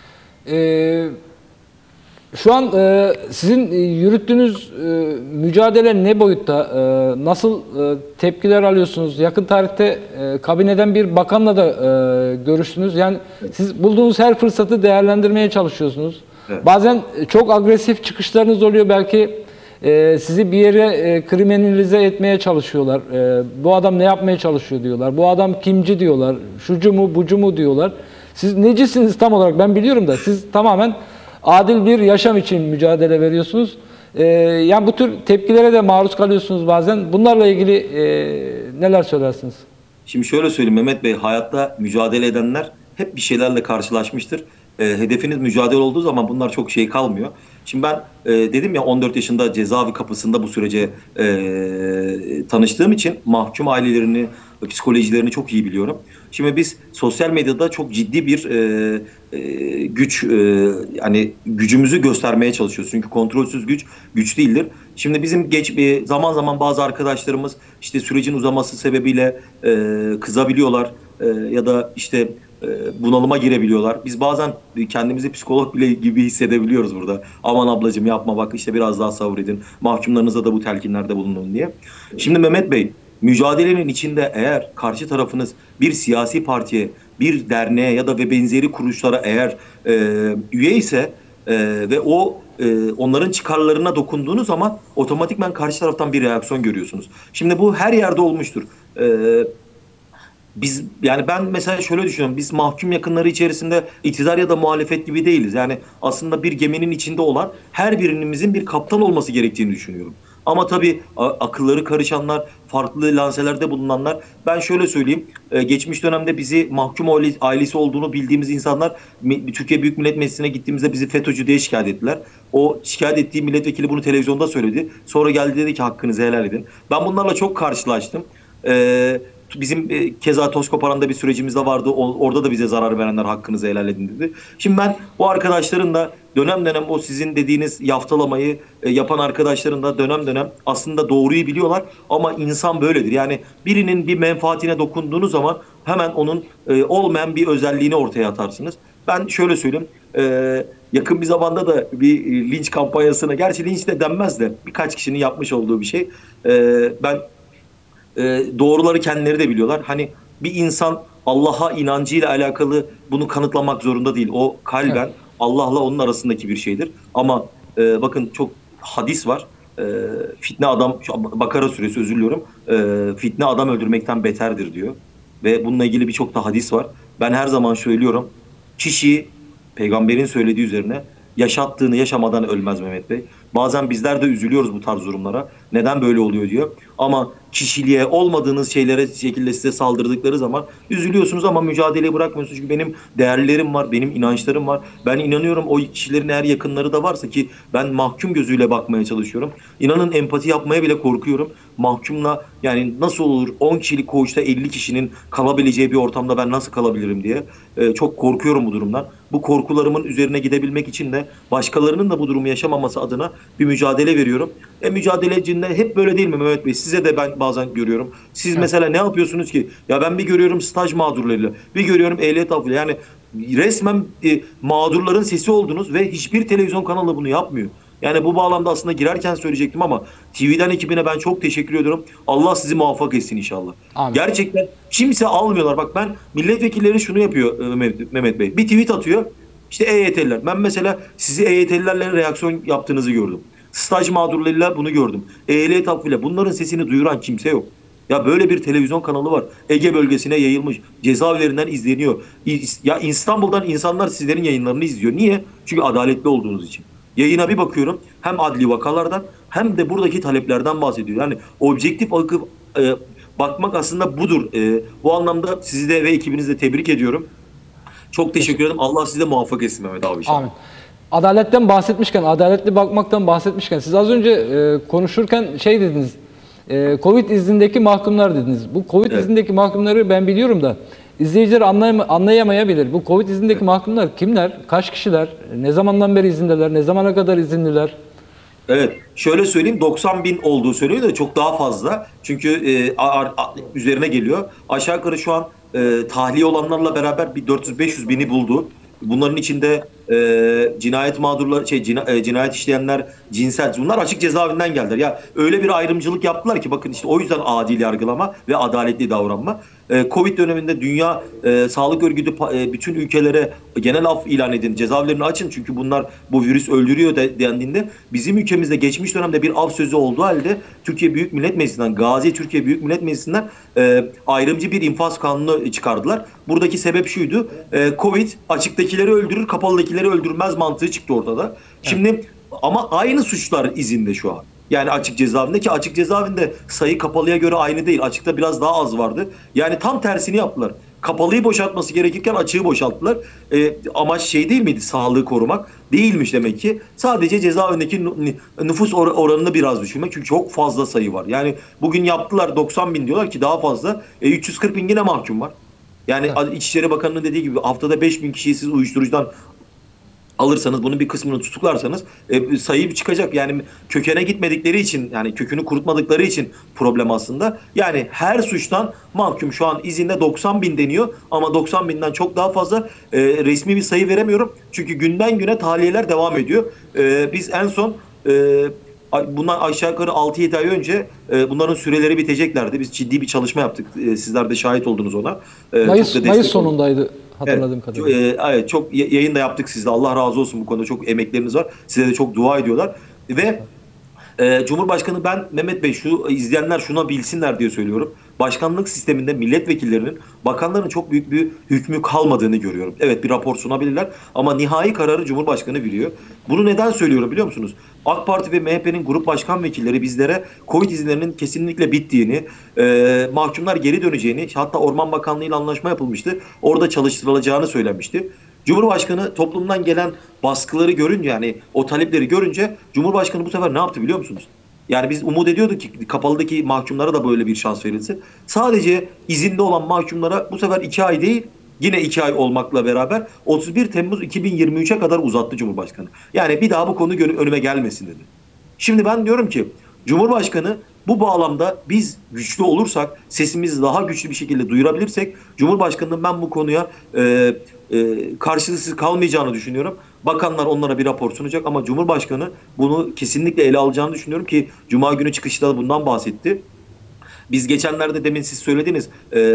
Şu an sizin yürüttüğünüz mücadele ne boyutta? Nasıl tepkiler alıyorsunuz? Yakın tarihte kabineden bir bakanla da görüştünüz. Yani siz bulduğunuz her fırsatı değerlendirmeye çalışıyorsunuz. Evet. Bazen çok agresif çıkışlarınız oluyor. Belki sizi bir yere kriminalize etmeye çalışıyorlar. Bu adam ne yapmaya çalışıyor diyorlar. Bu adam kimci diyorlar. Şucu mu bucu mu diyorlar. Siz necisiniz tam olarak ben biliyorum da siz tamamen adil bir yaşam için mücadele veriyorsunuz. Yani bu tür tepkilere de maruz kalıyorsunuz bazen. Bunlarla ilgili neler söylersiniz? Şimdi şöyle söyleyeyim Mehmet Bey, hayatta mücadele edenler hep bir şeylerle karşılaşmıştır. Hedefiniz mücadele olduğu zaman bunlar çok şey kalmıyor. Şimdi ben dedim ya, 14 yaşında cezaevi kapısında bu sürece tanıştığım için mahkum ailelerini, psikolojilerini çok iyi biliyorum. Şimdi biz sosyal medyada çok ciddi bir güç, yani gücümüzü göstermeye çalışıyoruz. Çünkü kontrolsüz güç güç değildir. Şimdi bizim zaman zaman bazı arkadaşlarımız işte sürecin uzaması sebebiyle kızabiliyorlar ya da işte bunalıma girebiliyorlar. Biz bazen kendimizi psikolog bile gibi hissedebiliyoruz burada. Aman ablacığım yapma, bak işte biraz daha sabredin. Mahkumlarınıza da bu telkinlerde bulunun diye. Şimdi Mehmet Bey, mücadelenin içinde eğer karşı tarafınız bir siyasi partiye, bir derneğe ya da ve benzeri kuruluşlara eğer üye ise ve onların çıkarlarına dokunduğunuz zaman otomatikman karşı taraftan bir reaksiyon görüyorsunuz. Şimdi bu her yerde olmuştur. Yani ben mesela şöyle düşünüyorum. Biz mahkum yakınları içerisinde iktidar ya da muhalefet gibi değiliz. Yani aslında bir geminin içinde olan her birimizin bir kaptan olması gerektiğini düşünüyorum. Ama tabii akılları karışanlar, farklı lanselerde bulunanlar, ben şöyle söyleyeyim. Geçmiş dönemde bizi mahkum ailesi olduğunu bildiğimiz insanlar Türkiye Büyük Millet Meclisi'ne gittiğimizde bizi FETÖ'cü diye şikayet ettiler. O şikayet ettiği milletvekili bunu televizyonda söyledi. Sonra geldi dedi ki hakkınızı helal edin. Ben bunlarla çok karşılaştım. Bizim keza Toskoparan'da bir sürecimiz de vardı. Orada da bize zarar verenler hakkınızı helal edin dedi. Şimdi ben bu arkadaşların da dönem dönem o sizin dediğiniz yaftalamayı yapan arkadaşların da dönem dönem aslında doğruyu biliyorlar. Ama insan böyledir. Yani birinin bir menfaatine dokunduğunuz zaman hemen onun olmayan bir özelliğini ortaya atarsınız. Ben şöyle söyleyeyim. Yakın bir zamanda da bir linç kampanyasına, gerçi linç de denmez de birkaç kişinin yapmış olduğu bir şey. Ben doğruları kendileri de biliyorlar. Hani bir insan Allah'a inancıyla alakalı bunu kanıtlamak zorunda değil. O Evet. kalben Allah'la onun arasındaki bir şeydir. Ama bakın çok hadis var. E, Fitne adam, Bakara suresi, özür diliyorum. Fitne adam öldürmekten beterdir diyor. Ve bununla ilgili birçok da hadis var. Ben her zaman söylüyorum. Kişi peygamberin söylediği üzerine yaşattığını yaşamadan ölmez Mehmet Bey. Bazen bizler de üzülüyoruz bu tarz durumlara. Neden böyle oluyor diyor. Ama kişiliğe, olmadığınız şeylere şekilde size saldırdıkları zaman üzülüyorsunuz ama mücadeleyi bırakmıyorsunuz. Çünkü benim değerlerim var, benim inançlarım var. Ben inanıyorum o kişilerin eğer yakınları da varsa, ki ben mahkum gözüyle bakmaya çalışıyorum. İnanın empati yapmaya bile korkuyorum. Mahkumla yani nasıl olur 10 kişilik koğuşta 50 kişinin kalabileceği bir ortamda ben nasıl kalabilirim diye çok korkuyorum bu durumdan. Bu korkularımın üzerine gidebilmek için de başkalarının da bu durumu yaşamaması adına bir mücadele veriyorum. Mücadelecinde hep böyle değil mi Mehmet Bey? Size de ben bazen görüyorum. Siz Evet. mesela ne yapıyorsunuz ki? Ya ben bir görüyorum staj mağdurlarıyla, bir görüyorum ehliyet affıyla. Yani resmen mağdurların sesi oldunuz ve hiçbir televizyon kanalı bunu yapmıyor. Yani bu bağlamda aslında girerken söyleyecektim ama TV'den ekibine ben çok teşekkür ediyorum. Allah sizi muvaffak etsin inşallah. Amin. Gerçekten kimse almıyorlar. Bak ben milletvekilleri şunu yapıyor Mehmet Bey. Bir tweet atıyor. İşte EYT'liler. Ben mesela sizi EYT'lilerle reaksiyon yaptığınızı gördüm. Staj mağdurlarıyla bunu gördüm. Ehliyet affıyla bunların sesini duyuran kimse yok. Ya böyle bir televizyon kanalı var. Ege bölgesine yayılmış. Cezaevlerinden izleniyor. Ya İstanbul'dan insanlar sizlerin yayınlarını izliyor. Niye? Çünkü adaletli olduğunuz için. Yayına bir bakıyorum. Hem adli vakalardan hem de buradaki taleplerden bahsediyor. Yani objektif akıp bakmak aslında budur. Bu anlamda sizi de ve ekibinizi de tebrik ediyorum. Çok teşekkür ederim. Allah sizi de muvaffak etsin Mehmet abi inşallah. Amin. Adaletten bahsetmişken, adaletli bakmaktan bahsetmişken, siz az önce konuşurken şey dediniz, Covid iznindeki mahkumlar dediniz. Bu Covid Evet. iznindeki mahkumları ben biliyorum da izleyiciler anlayamayabilir. Bu Covid iznindeki mahkumlar kimler, kaç kişiler, ne zamandan beri izindeler, ne zamana kadar izinliler? Evet, şöyle söyleyeyim, 90 bin olduğu söyleniyor da çok daha fazla. Çünkü üzerine geliyor. Aşağı yukarı şu an tahliye olanlarla beraber bir 400-500 bini buldu. Bunların içinde cinayet mağdurları, cinayet işleyenler, cinsel, bunlar açık cezaevinden geldiler. Ya öyle bir ayrımcılık yaptılar ki bakın işte o yüzden adil yargılama ve adaletli davranma. Covid döneminde Dünya Sağlık Örgütü bütün ülkelere genel af ilan edin, cezaevlerini açın çünkü bunlar bu virüs öldürüyor dendiğinde bizim ülkemizde geçmiş dönemde bir af sözü olduğu halde Türkiye Büyük Millet Meclisi'nden, Gazi Türkiye Büyük Millet Meclisi'nden ayrımcı bir infaz kanunu çıkardılar. Buradaki sebep şuydu, Covid açıktakileri öldürür, kapalıdakileri öldürmez mantığı çıktı ortada. Evet. Şimdi ama aynı suçlar izinde şu an. Yani açık cezaevinde, ki açık cezaevinde sayı kapalıya göre aynı değil. Açıkta biraz daha az vardı. Yani tam tersini yaptılar. Kapalıyı boşaltması gerekirken açığı boşalttılar. Amaç şey değil miydi? Sağlığı korumak. Değilmiş demek ki. Sadece cezaevindeki nüfus oranını biraz düşürmek. Çünkü çok fazla sayı var. Yani bugün yaptılar 90 bin diyorlar ki daha fazla. 340 bin yine mahkum var. Yani Evet. İçişleri Bakanı'nın dediği gibi haftada 5 bin kişiyi siz uyuşturucudan alırsanız, bunun bir kısmını tutuklarsanız sayı çıkacak. Yani kökene gitmedikleri için, yani kökünü kurutmadıkları için problem aslında. Yani her suçtan mahkum şu an izinde 90 bin deniyor ama 90 binden çok daha fazla, resmi bir sayı veremiyorum. Çünkü günden güne tahliyeler devam ediyor. Biz en son bundan aşağı yukarı 6-7 ay önce bunların süreleri biteceklerdi. Biz ciddi bir çalışma yaptık. Sizler de şahit oldunuz ona. Çok da Mayıs destek olduk. sonundaydı Evet, hatırladığım kadarıyla. evet, çok yayın da yaptık sizde. Allah razı olsun, bu konuda çok emekleriniz var. Size de çok dua ediyorlar. Ve Cumhurbaşkanı, ben Mehmet Bey, şu izleyenler şuna bilsinler diye söylüyorum. Başkanlık sisteminde milletvekillerinin, bakanların çok büyük bir hükmü kalmadığını görüyorum. Evet, bir rapor sunabilirler ama nihai kararı Cumhurbaşkanı biliyor. Bunu neden söylüyorum biliyor musunuz? AK Parti ve MHP'nin grup başkan vekilleri bizlere Covid izinlerinin kesinlikle bittiğini, mahkumlar geri döneceğini, hatta Orman Bakanlığı ile anlaşma yapılmıştı. Orada çalıştırılacağını söylemişti. Cumhurbaşkanı toplumdan gelen baskıları görünce, yani o talepleri görünce Cumhurbaşkanı bu sefer ne yaptı biliyor musunuz? Yani biz umut ediyorduk ki kapalıdaki mahkumlara da böyle bir şans verilsin. Sadece izinde olan mahkumlara bu sefer 2 ay değil, yine 2 ay olmakla beraber 31 Temmuz 2023'e kadar uzattı Cumhurbaşkanı. Yani bir daha bu konu önüme gelmesin dedi. Şimdi ben diyorum ki Cumhurbaşkanı Bu bağlamda biz güçlü olursak, sesimizi daha güçlü bir şekilde duyurabilirsek, Cumhurbaşkanı'nın ben bu konuya karşılıksız kalmayacağını düşünüyorum. Bakanlar onlara bir rapor sunacak ama Cumhurbaşkanı bunu kesinlikle ele alacağını düşünüyorum ki Cuma günü çıkışta da bundan bahsetti. Biz geçenlerde demin siz söylediniz.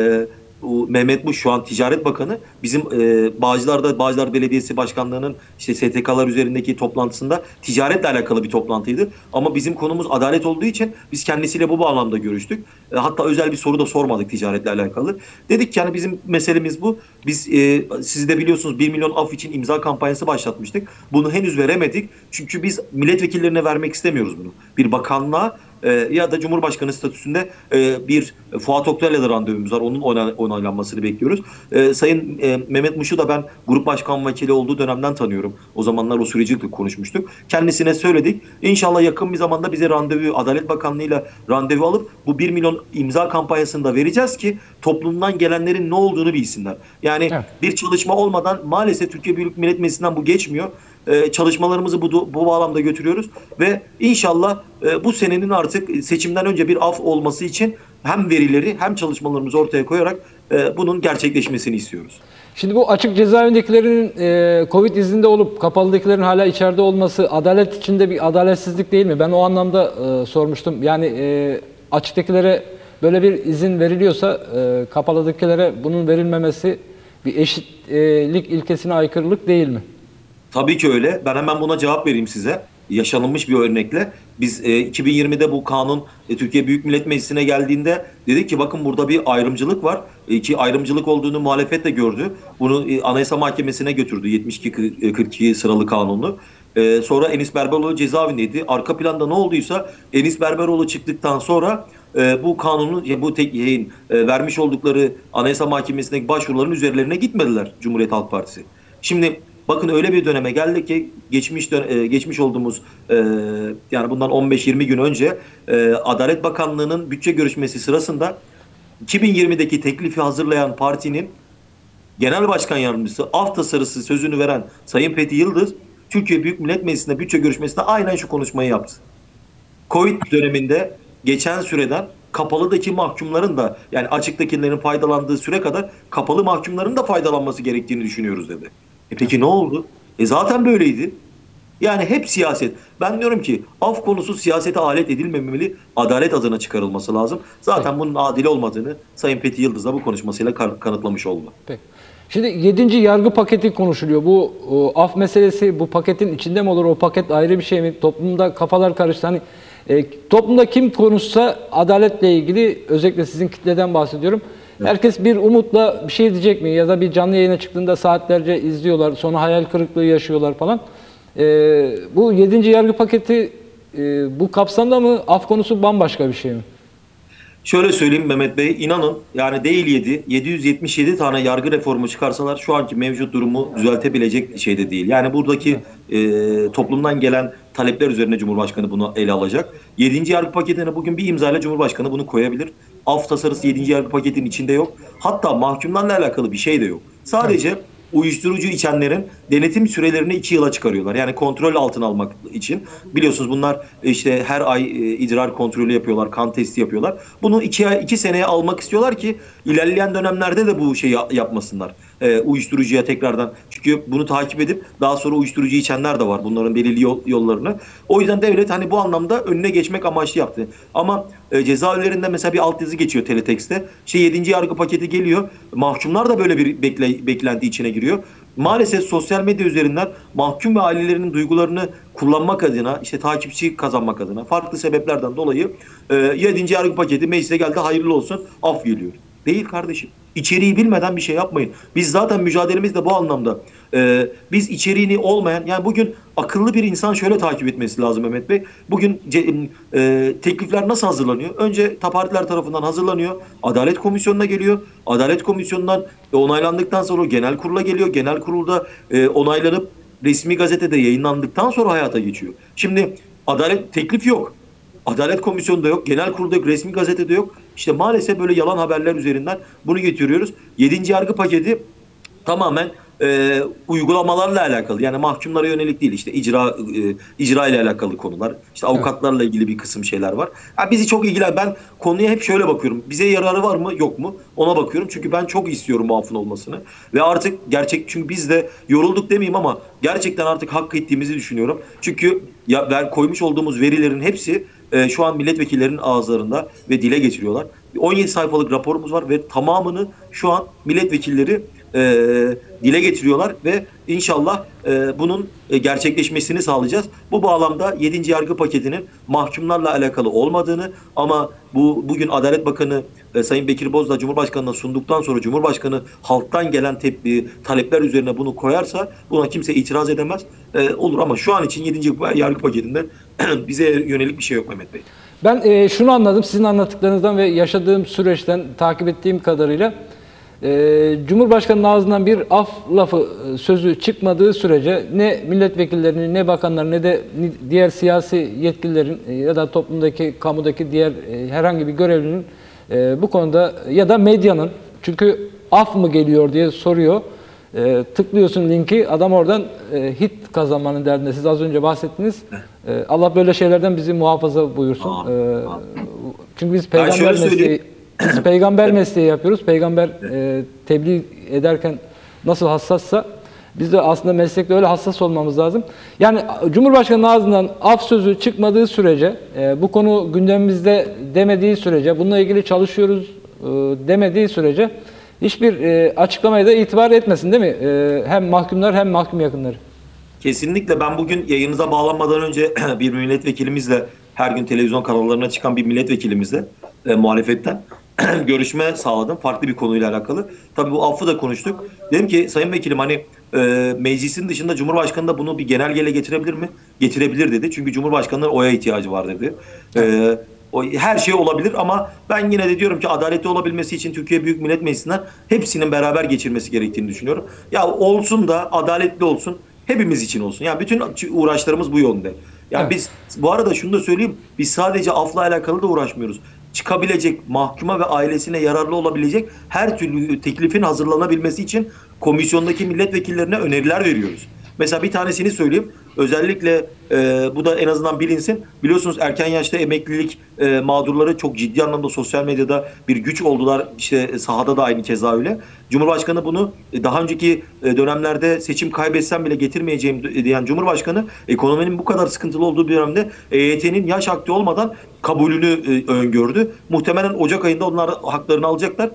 Bu Mehmet Muş şu an Ticaret Bakanı bizim Bağcılar Belediyesi Başkanlığı'nın işte STK'lar üzerindeki toplantısında ticaretle alakalı bir toplantıydı. Ama bizim konumuz adalet olduğu için biz kendisiyle bu bağlamda görüştük. Hatta özel bir soru da sormadık ticaretle alakalı. Dedik ki yani bizim meselemiz bu. Biz siz de biliyorsunuz 1 milyon af için imza kampanyası başlatmıştık. Bunu henüz veremedik. Çünkü biz milletvekillerine vermek istemiyoruz bunu. Bir bakanlığa ya da Cumhurbaşkanı statüsünde bir Fuat Oktay'la da randevumuz var. Onun onaylanmasını bekliyoruz. Sayın Mehmet Muş'u da ben grup başkan vekili olduğu dönemden tanıyorum. O zamanlar o süreci konuşmuştuk. Kendisine söyledik. İnşallah yakın bir zamanda bize Adalet Bakanlığı'yla randevu alıp bu 1 milyon imza kampanyasını da vereceğiz ki toplumdan gelenlerin ne olduğunu bilsinler. Yani Evet. bir çalışma olmadan maalesef Türkiye Büyük Millet Meclisi'nden bu geçmiyor. Çalışmalarımızı bu bağlamda götürüyoruz ve inşallah bu senenin artık seçimden önce bir af olması için hem verileri hem çalışmalarımızı ortaya koyarak bunun gerçekleşmesini istiyoruz. Şimdi bu açık cezaevindekilerin Covid izninde olup kapalıdakilerin hala içeride olması adalet içinde bir adaletsizlik değil mi? Ben o anlamda sormuştum. Yani açıktakilere böyle bir izin veriliyorsa kapalıdakilere bunun verilmemesi bir eşitlik ilkesine aykırılık değil mi? Tabii ki öyle. Ben hemen buna cevap vereyim size. Yaşanılmış bir örnekle. Biz 2020'de bu kanun Türkiye Büyük Millet Meclisi'ne geldiğinde dedik ki bakın burada bir ayrımcılık var. Ki ayrımcılık olduğunu muhalefet de gördü. Bunu Anayasa Mahkemesi'ne götürdü 72-42 sıralı kanunu. Sonra Enis Berberoğlu cezaevindeydi. Arka planda ne olduysa Enis Berberoğlu çıktıktan sonra bu kanunun vermiş oldukları Anayasa Mahkemesi'ndeki başvuruların üzerlerine gitmediler Cumhuriyet Halk Partisi. Şimdi bakın öyle bir döneme geldik ki geçmiş olduğumuz yani bundan 15-20 gün önce Adalet Bakanlığı'nın bütçe görüşmesi sırasında 2020'deki teklifi hazırlayan partinin Genel Başkan Yardımcısı af tasarısı sözünü veren Sayın Fethi Yıldız Türkiye Büyük Millet Meclisi'nde bütçe görüşmesinde aynen şu konuşmayı yaptı. Covid döneminde geçen süreden kapalıdaki mahkumların da yani açıktakilerin faydalandığı süre kadar kapalı mahkumların da faydalanması gerektiğini düşünüyoruz dedi. Peki ne oldu? Zaten böyleydi. Yani hep siyaset. Ben diyorum ki af konusu siyasete alet edilmemeli, adalet adına çıkarılması lazım. Zaten bunun adil olmadığını Sayın Fethi Yıldız da bu konuşmasıyla kanıtlamış oldu. Peki. Şimdi 7. yargı paketi konuşuluyor. Bu af meselesi bu paketin içinde mi olur? O paket ayrı bir şey mi? Toplumda kafalar karıştı. Hani toplumda kim konuşsa adaletle ilgili özellikle sizin kitleden bahsediyorum. Evet. Herkes bir umutla bir şey diyecek mi? Ya da bir canlı yayına çıktığında saatlerce izliyorlar. Sonra hayal kırıklığı yaşıyorlar falan. Bu 7. yargı paketi bu kapsamda mı? Af konusu bambaşka bir şey mi? Şöyle söyleyeyim Mehmet Bey, inanın yani değil 777 tane yargı reformu çıkarsalar şu anki mevcut durumu düzeltebilecek şeyde değil. Yani buradaki toplumdan gelen talepler üzerine Cumhurbaşkanı bunu ele alacak. 7. yargı paketine bugün bir imzayla Cumhurbaşkanı bunu koyabilir. Af tasarısı 7. yargı paketinin içinde yok. Hatta mahkumlarla alakalı bir şey de yok. Sadece uyuşturucu içenlerin denetim sürelerini 2 yıla çıkarıyorlar. Yani kontrol altına almak için. Biliyorsunuz bunlar işte her ay idrar kontrolü yapıyorlar, kan testi yapıyorlar. Bunu 2 seneye almak istiyorlar ki ilerleyen dönemlerde de bu şeyi yapmasınlar. Uyuşturucuya tekrardan. Çünkü bunu takip edip daha sonra uyuşturucu içenler de var. Bunların belirli yollarını. O yüzden devlet hani bu anlamda önüne geçmek amaçlı yaptı. Ama cezaevlerinde mesela bir altyazı geçiyor Teletext'te. 7. yargı paketi geliyor. Mahkumlar da böyle bir beklenti içine giriyor. Maalesef sosyal medya üzerinden mahkum ve ailelerinin duygularını kullanmak adına, işte takipçi kazanmak adına farklı sebeplerden dolayı 7. yargı paketi meclise geldi hayırlı olsun af geliyor. Değil kardeşim. İçeriği bilmeden bir şey yapmayın. Biz zaten mücadelemiz de bu anlamda. Biz içeriğini olmayan, yani bugün akıllı bir insan şöyle takip etmesi lazım Mehmet Bey. Bugün teklifler nasıl hazırlanıyor? Önce partiler tarafından hazırlanıyor. Adalet Komisyonu'na geliyor. Adalet Komisyonu'ndan onaylandıktan sonra genel kurula geliyor. Genel kurulda onaylanıp resmi gazetede yayınlandıktan sonra hayata geçiyor. Şimdi adalet teklif yok. Adalet Komisyonu'nda yok, genel kurulda yok, resmi gazetede yok. İşte maalesef böyle yalan haberler üzerinden bunu getiriyoruz. 7. yargı paketi tamamen uygulamalarla alakalı. Yani mahkumlara yönelik değil, işte icra ile alakalı konular. İşte Evet. avukatlarla ilgili bir kısım şeyler var. Ha, bizi çok ilgilen. Ben konuya hep şöyle bakıyorum. Bize yararı var mı, yok mu? Ona bakıyorum. Çünkü ben çok istiyorum bu affın olmasını. Ve artık gerçek, çünkü biz de yorulduk demeyeyim ama gerçekten artık hak ettiğimizi düşünüyorum. Çünkü koymuş olduğumuz verilerin hepsi şu an milletvekillerinin ağızlarında ve dile getiriyorlar. 17 sayfalık raporumuz var ve tamamını şu an milletvekilleri e, dile getiriyorlar ve inşallah bunun gerçekleşmesini sağlayacağız. Bu bağlamda 7. yargı paketinin mahkumlarla alakalı olmadığını, ama bugün Adalet Bakanı Sayın Bekir Bozdağ Cumhurbaşkanı'na sunduktan sonra Cumhurbaşkanı halktan gelen talepler üzerine bunu koyarsa buna kimse itiraz edemez. Olur, ama şu an için 7. yargı paketinde bize yönelik bir şey yok Mehmet Bey. Ben şunu anladım sizin anlattıklarınızdan ve yaşadığım süreçten takip ettiğim kadarıyla. Cumhurbaşkanının ağzından bir af lafı sözü çıkmadığı sürece ne milletvekillerinin, ne bakanların, ne de diğer siyasi yetkililerin ya da toplumdaki, kamudaki diğer herhangi bir görevlinin bu konuda, ya da medyanın, çünkü af mı geliyor diye soruyor. Tıklıyorsun linki, adam oradan hit kazanmanın derdinde. Siz az önce bahsettiniz. Allah böyle şeylerden bizi muhafaza buyursun. Çünkü biz peygamber mesleği yapıyoruz. Peygamber tebliğ ederken nasıl hassassa biz de aslında meslekte öyle hassas olmamız lazım. Yani Cumhurbaşkanı'nın ağzından af sözü çıkmadığı sürece, bu konu gündemimizde demediği sürece, bununla ilgili çalışıyoruz demediği sürece hiçbir açıklamaya da itibar etmesin, değil mi? Hem mahkumlar hem mahkum yakınları. Kesinlikle. Ben bugün yayınıza bağlanmadan önce bir milletvekilimizle, her gün televizyon kanallarına çıkan bir milletvekilimizle muhalefetten görüşme sağladım. Farklı bir konuyla alakalı. Tabii bu affı da konuştuk. Dedim ki Sayın Vekilim, hani meclisin dışında Cumhurbaşkanı da bunu bir genelgeyle getirebilir mi? Getirebilir dedi. Çünkü Cumhurbaşkanı'nın oya ihtiyacı var dedi. Her şey olabilir, ama ben yine de diyorum ki adaleti olabilmesi için Türkiye Büyük Millet Meclisi'nden hepsinin beraber geçirmesi gerektiğini düşünüyorum. Ya olsun da adaletli olsun. Hepimiz için olsun. Yani bütün uğraşlarımız bu yönde. Yani Evet. biz, bu arada şunu da söyleyeyim. Biz sadece afla alakalı da uğraşmıyoruz. Çıkabilecek, mahkuma ve ailesine yararlı olabilecek her türlü teklifin hazırlanabilmesi için komisyondaki milletvekillerine öneriler veriyoruz. Mesela bir tanesini söyleyeyim. Özellikle bu da en azından bilinsin. Biliyorsunuz erken yaşta emeklilik mağdurları çok ciddi anlamda sosyal medyada bir güç oldular. İşte sahada da aynı keza öyle. Cumhurbaşkanı bunu daha önceki dönemlerde seçim kaybetsem bile getirmeyeceğim diyen Cumhurbaşkanı, ekonominin bu kadar sıkıntılı olduğu bir dönemde EYT'nin yaş hakkı olmadan kabulünü öngördü. Muhtemelen Ocak ayında onlar haklarını alacaklar.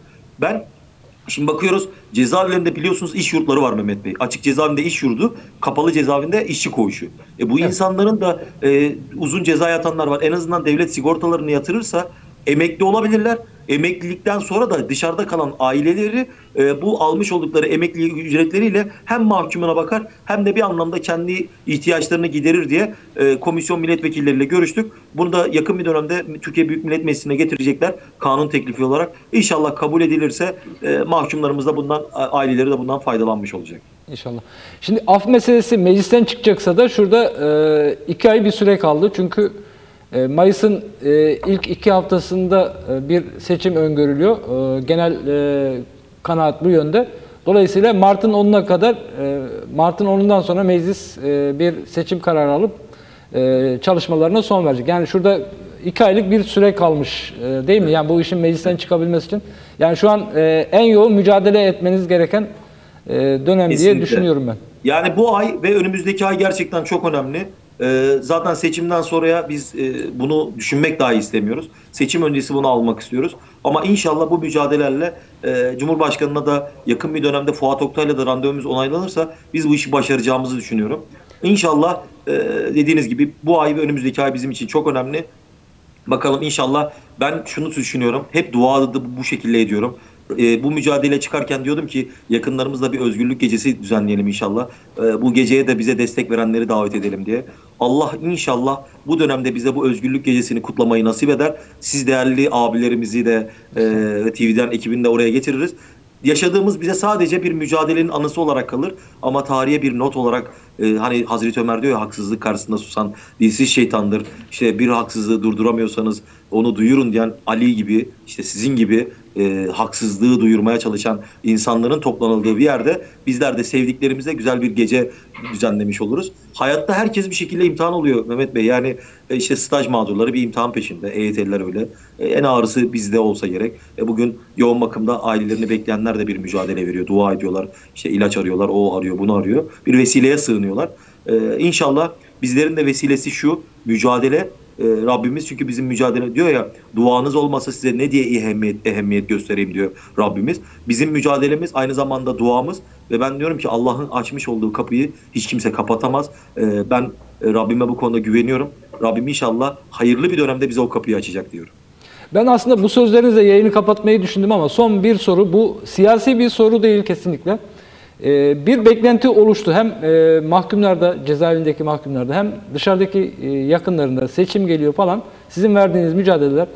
Şimdi bakıyoruz, cezaevlerinde biliyorsunuz iş yurtları var Mehmet Bey. Açık cezaevinde iş yurdu, kapalı cezaevinde işçi koğuşu. Bu Evet. insanların da uzun ceza yatanlar var. En azından devlet sigortalarını yatırırsa emekli olabilirler. Emeklilikten sonra da dışarıda kalan aileleri bu almış oldukları emekli ücretleriyle hem mahkumuna bakar hem de bir anlamda kendi ihtiyaçlarını giderir diye komisyon milletvekilleriyle görüştük. Bunu da yakın bir dönemde Türkiye Büyük Millet Meclisi'ne getirecekler kanun teklifi olarak. İnşallah kabul edilirse mahkumlarımız da bundan, aileleri de bundan faydalanmış olacak. İnşallah. Şimdi af meselesi meclisten çıkacaksa da şurada 2 ay bir süre kaldı. Çünkü Mayıs'ın ilk 2 haftasında bir seçim öngörülüyor. Genel kanaat bu yönde. Dolayısıyla Mart'ın 10'una kadar, Mart'ın 10'undan sonra meclis bir seçim kararı alıp çalışmalarına son verecek. Yani şurada 2 aylık bir süre kalmış değil mi? Yani bu işin meclisten çıkabilmesi için. Yani şu an en yoğun mücadele etmeniz gereken dönem diye Kesinlikle. düşünüyorum ben. Yani bu ay ve önümüzdeki ay gerçekten çok önemli. Zaten seçimden sonraya biz bunu düşünmek dahi istemiyoruz. Seçim öncesi bunu almak istiyoruz. Ama inşallah bu mücadelelerle Cumhurbaşkanı'na da yakın bir dönemde Fuat Oktay'la da randevumuz onaylanırsa biz bu işi başaracağımızı düşünüyorum. İnşallah dediğiniz gibi bu ay ve önümüzdeki ay bizim için çok önemli. Bakalım inşallah. Ben şunu düşünüyorum. Hep duada da bu şekilde ediyorum. Bu mücadeleye çıkarken diyordum ki yakınlarımızla bir özgürlük gecesi düzenleyelim inşallah. Bu geceye de bize destek verenleri davet edelim diye. Allah inşallah bu dönemde bize bu özgürlük gecesini kutlamayı nasip eder. Siz değerli abilerimizi de TV'den ekibini de oraya getiririz. Yaşadığımız bize sadece bir mücadelenin anısı olarak kalır, ama tarihe bir not olarak hani Hazreti Ömer diyor ya, haksızlık karşısında susan dilsiz şeytandır. İşte bir haksızlığı durduramıyorsanız onu duyurun diyen Ali gibi, işte sizin gibi haksızlığı duyurmaya çalışan insanların toplanıldığı bir yerde bizler de sevdiklerimizle güzel bir gece düzenlemiş oluruz. Hayatta herkes bir şekilde imtihan oluyor Mehmet Bey. Yani işte staj mağdurları bir imtihan peşinde. EYT'liler öyle. En ağırısı bizde olsa gerek. Bugün yoğun bakımda ailelerini bekleyenler de bir mücadele veriyor. Dua ediyorlar. İşte ilaç arıyorlar. O arıyor, bunu arıyor. Bir vesileye sığınıyorlar. İnşallah bizlerin de vesilesi şu mücadele. Rabbimiz çünkü bizim mücadele diyor ya, duanız olmasa size ne diye ehemmiyet göstereyim diyor Rabbimiz. Bizim mücadelemiz aynı zamanda duamız ve ben diyorum ki Allah'ın açmış olduğu kapıyı hiç kimse kapatamaz. Ben Rabbime bu konuda güveniyorum. Rabbim inşallah hayırlı bir dönemde bize o kapıyı açacak diyorum. Ben aslında bu sözlerinizle yayını kapatmayı düşündüm ama son bir soru. Bu siyasi bir soru değil kesinlikle. Bir beklenti oluştu. Hem mahkumlarda, cezaevindeki mahkumlarda hem dışarıdaki yakınlarında seçim geliyor falan. Sizin verdiğiniz mücadeleler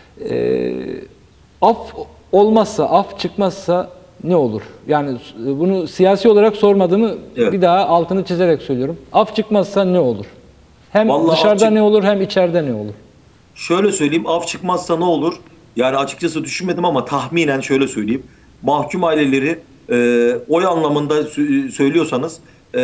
af olmazsa, af çıkmazsa ne olur? Yani bunu siyasi olarak sormadığımı Evet. bir daha altını çizerek söylüyorum. Af çıkmazsa ne olur? Hem Vallahi dışarıda ne olur hem içeride ne olur? şöyle söyleyeyim, af çıkmazsa ne olur? Yani açıkçası düşünmedim ama tahminen şöyle söyleyeyim. Mahkum aileleri oy anlamında söylüyorsanız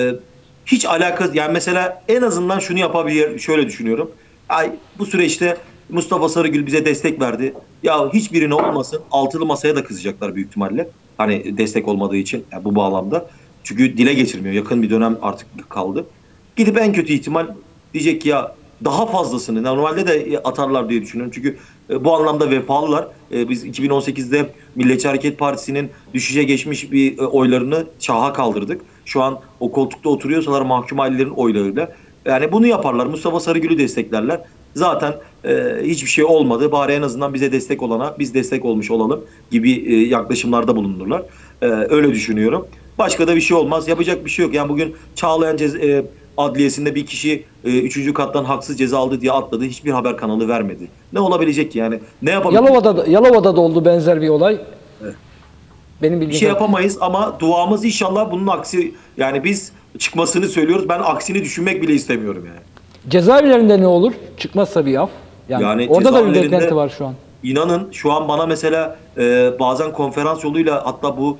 hiç alakası, yani mesela en azından şunu yapabilir, şöyle düşünüyorum. Ay, bu süreçte Mustafa Sarıgül bize destek verdi. Ya hiçbirine olmasın, altılı masaya da kızacaklar büyük ihtimalle. Hani destek olmadığı için yani bu bağlamda. Çünkü dile getirmiyor. Yakın bir dönem artık kaldı. Gidip en kötü ihtimal diyecek ki ya daha fazlasını normalde de atarlar diye düşünüyorum. Çünkü bu anlamda vefalılar. Biz 2018'de Milliyetçi Hareket Partisi'nin düşüşe geçmiş bir oylarını şaha kaldırdık. Şu an o koltukta oturuyorsalar mahkum ailelerin oylarıyla. Yani bunu yaparlar. Mustafa Sarıgül'ü desteklerler. Zaten hiçbir şey olmadı. Bari en azından bize destek olana biz destek olmuş olalım gibi yaklaşımlarda bulunurlar. Öyle düşünüyorum. Başka da bir şey olmaz. Yapacak bir şey yok. Yani bugün Çağlayan Adliyesi'nde bir kişi 3. kattan haksız ceza aldı diye atladı. Hiçbir haber kanalı vermedi. Ne olabilecek ki yani? Ne yapabilir? Yalova'da da oldu benzer bir olay. Evet. Benim Bir bildiğim şey yapamayız ama duamız inşallah bunun aksi, yani biz çıkmasını söylüyoruz. Ben aksini düşünmek bile istemiyorum yani. cezaevlerinde ne olur? Çıkmazsa bir af. Yani orada da bir cezaevlerinde beklenti var şu an. inanın şu an bana mesela bazen konferans yoluyla, hatta bu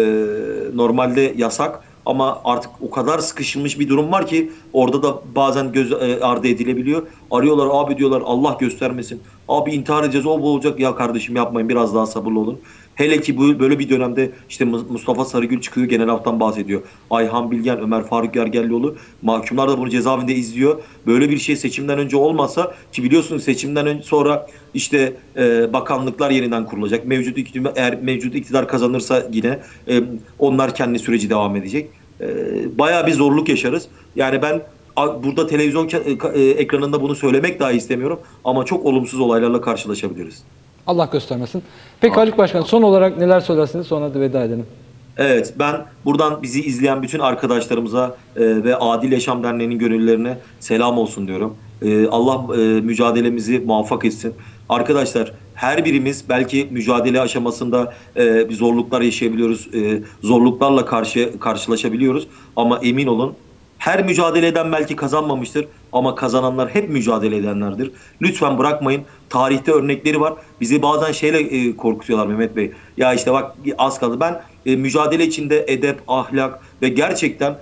normalde yasak ama artık o kadar sıkışılmış bir durum var ki orada da bazen göz ardı edilebiliyor. Arıyorlar, abi diyorlar Allah göstermesin. Abi intihar edeceğiz, o bu olacak. Ya kardeşim yapmayın, biraz daha sabırlı olun. Hele ki bu böyle bir dönemde işte Mustafa Sarıgül çıkıyor, genel haftan bahsediyor. Ayhan Bilgen, Ömer Faruk Gergerlioğlu, mahkumlar da bunu cezaevinde izliyor. Böyle bir şey seçimden önce olmasa, ki biliyorsunuz seçimden önce sonra işte bakanlıklar yeniden kurulacak. Eğer mevcut iktidar kazanırsa yine onlar kendi süreci devam edecek. Bayağı bir zorluk yaşarız. Yani ben burada televizyon ekranında bunu söylemek dahi istemiyorum ama çok olumsuz olaylarla karşılaşabiliriz. Allah göstermesin. Peki Haluk Başkan, son olarak neler söylersiniz, sonra da veda edelim. Evet, ben buradan bizi izleyen bütün arkadaşlarımıza ve Adil Yaşam Derneği'nin gönüllülerine selam olsun diyorum. Allah mücadelemizi muvaffak etsin. Arkadaşlar, her birimiz belki mücadele aşamasında bir zorluklar yaşayabiliyoruz. Zorluklarla karşılaşabiliyoruz. Ama emin olun, her mücadele eden belki kazanmamıştır ama kazananlar hep mücadele edenlerdir. Lütfen bırakmayın. Tarihte örnekleri var. Bizi bazen şeyle korkutuyorlar Mehmet Bey. Ya işte bak az kaldı. Ben mücadele içinde edep, ahlak ve gerçekten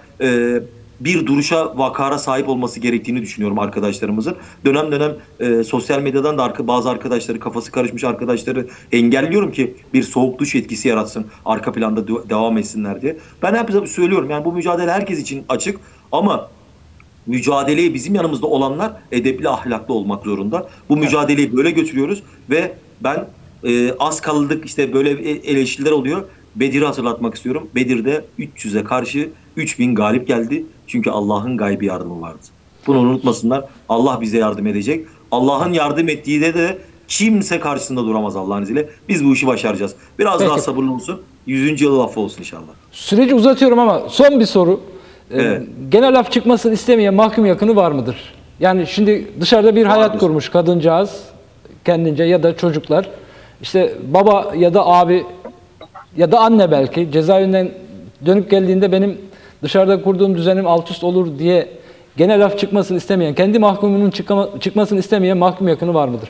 bir duruşa, vakara sahip olması gerektiğini düşünüyorum arkadaşlarımızın. Dönem dönem sosyal medyadan da bazı arkadaşları, kafası karışmış arkadaşları engelliyorum ki bir soğuk duş etkisi yaratsın. Arka planda devam etsinler diye. Ben hep söylüyorum, yani bu mücadele herkes için açık ama mücadeleye bizim yanımızda olanlar edepli, ahlaklı olmak zorunda. Bu mücadeleyi böyle götürüyoruz ve ben az kaldık işte böyle eleştiriler oluyor. Bedir'i hatırlatmak istiyorum. Bedir'de 300'e karşı 3000 galip geldi. Çünkü Allah'ın gaybi yardımı vardı. Bunu unutmasınlar. Allah bize yardım edecek. Allah'ın yardım ettiği de kimse karşısında duramaz Allah'ın izniyle. Biz bu işi başaracağız. Biraz Peki. daha sabırlı olsun. 100. yılı affı olsun inşallah. Süreci uzatıyorum ama son bir soru. Evet. Genel af çıkmasını istemeyen mahkum yakını var mıdır? Yani şimdi dışarıda bir hayat Vardır. kurmuş kadıncağız kendince ya da çocuklar. İşte baba ya da abi ya da anne belki cezaevinden dönüp geldiğinde benim dışarıda kurduğum düzenim alt üst olur diye genel af çıkmasını istemeyen, kendi mahkumunun çıkmasını istemeyen mahkum yakını var mıdır?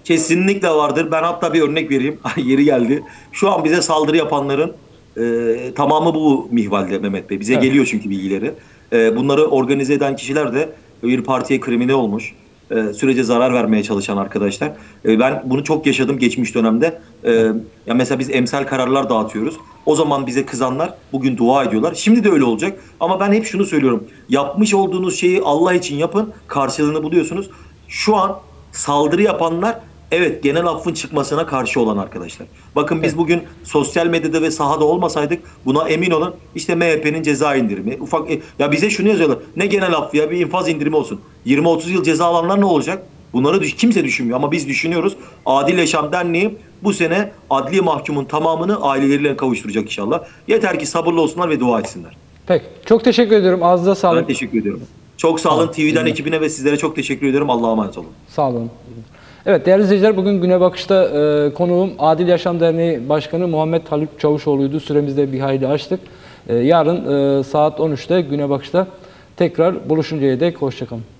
Kesinlikle vardır. Ben hatta bir örnek vereyim. Yeri geldi. Şu an bize saldırı yapanların tamamı bu minvalde Mehmet Bey. Bize Evet. geliyor çünkü bilgileri. Bunları organize eden kişiler de bir partiye krimine olmuş. Sürece zarar vermeye çalışan arkadaşlar. Ben bunu çok yaşadım geçmiş dönemde. Ya mesela biz emsal kararlar dağıtıyoruz. O zaman bize kızanlar bugün dua ediyorlar. Şimdi de öyle olacak. Ama ben hep şunu söylüyorum. Yapmış olduğunuz şeyi Allah için yapın. Karşılığını buluyorsunuz. Şu an saldırı yapanlar, evet, genel affın çıkmasına karşı olan arkadaşlar. Bakın biz Evet. bugün sosyal medyada ve sahada olmasaydık buna emin olun, işte MHP'nin ceza indirimi. Ya bize şunu yazıyorlar. Ne genel affı ya, bir infaz indirimi olsun. 20-30 yıl ceza alanlar ne olacak? Bunları kimse düşünmüyor ama biz düşünüyoruz. Adil Yaşam Derneği bu sene adli mahkumun tamamını aileleriyle kavuşturacak inşallah. Yeter ki sabırlı olsunlar ve dua etsinler. Peki. Çok teşekkür ediyorum. Ağzınıza Ben sağlık. teşekkür ediyorum. Çok sağ olun. Tamam. TV'den ekibine ve sizlere çok teşekkür ediyorum. Allah'a emanet olun. Sağ olun. Evet değerli izleyiciler, bugün Güne Bakış'ta konuğum Adil Yaşam Derneği Başkanı Muhammed Haluk Çavuşoğlu'ydu. Süremizde bir hayli açtık. Yarın saat 13'te Güne Bakış'ta tekrar buluşuncaya dek hoşça kalın.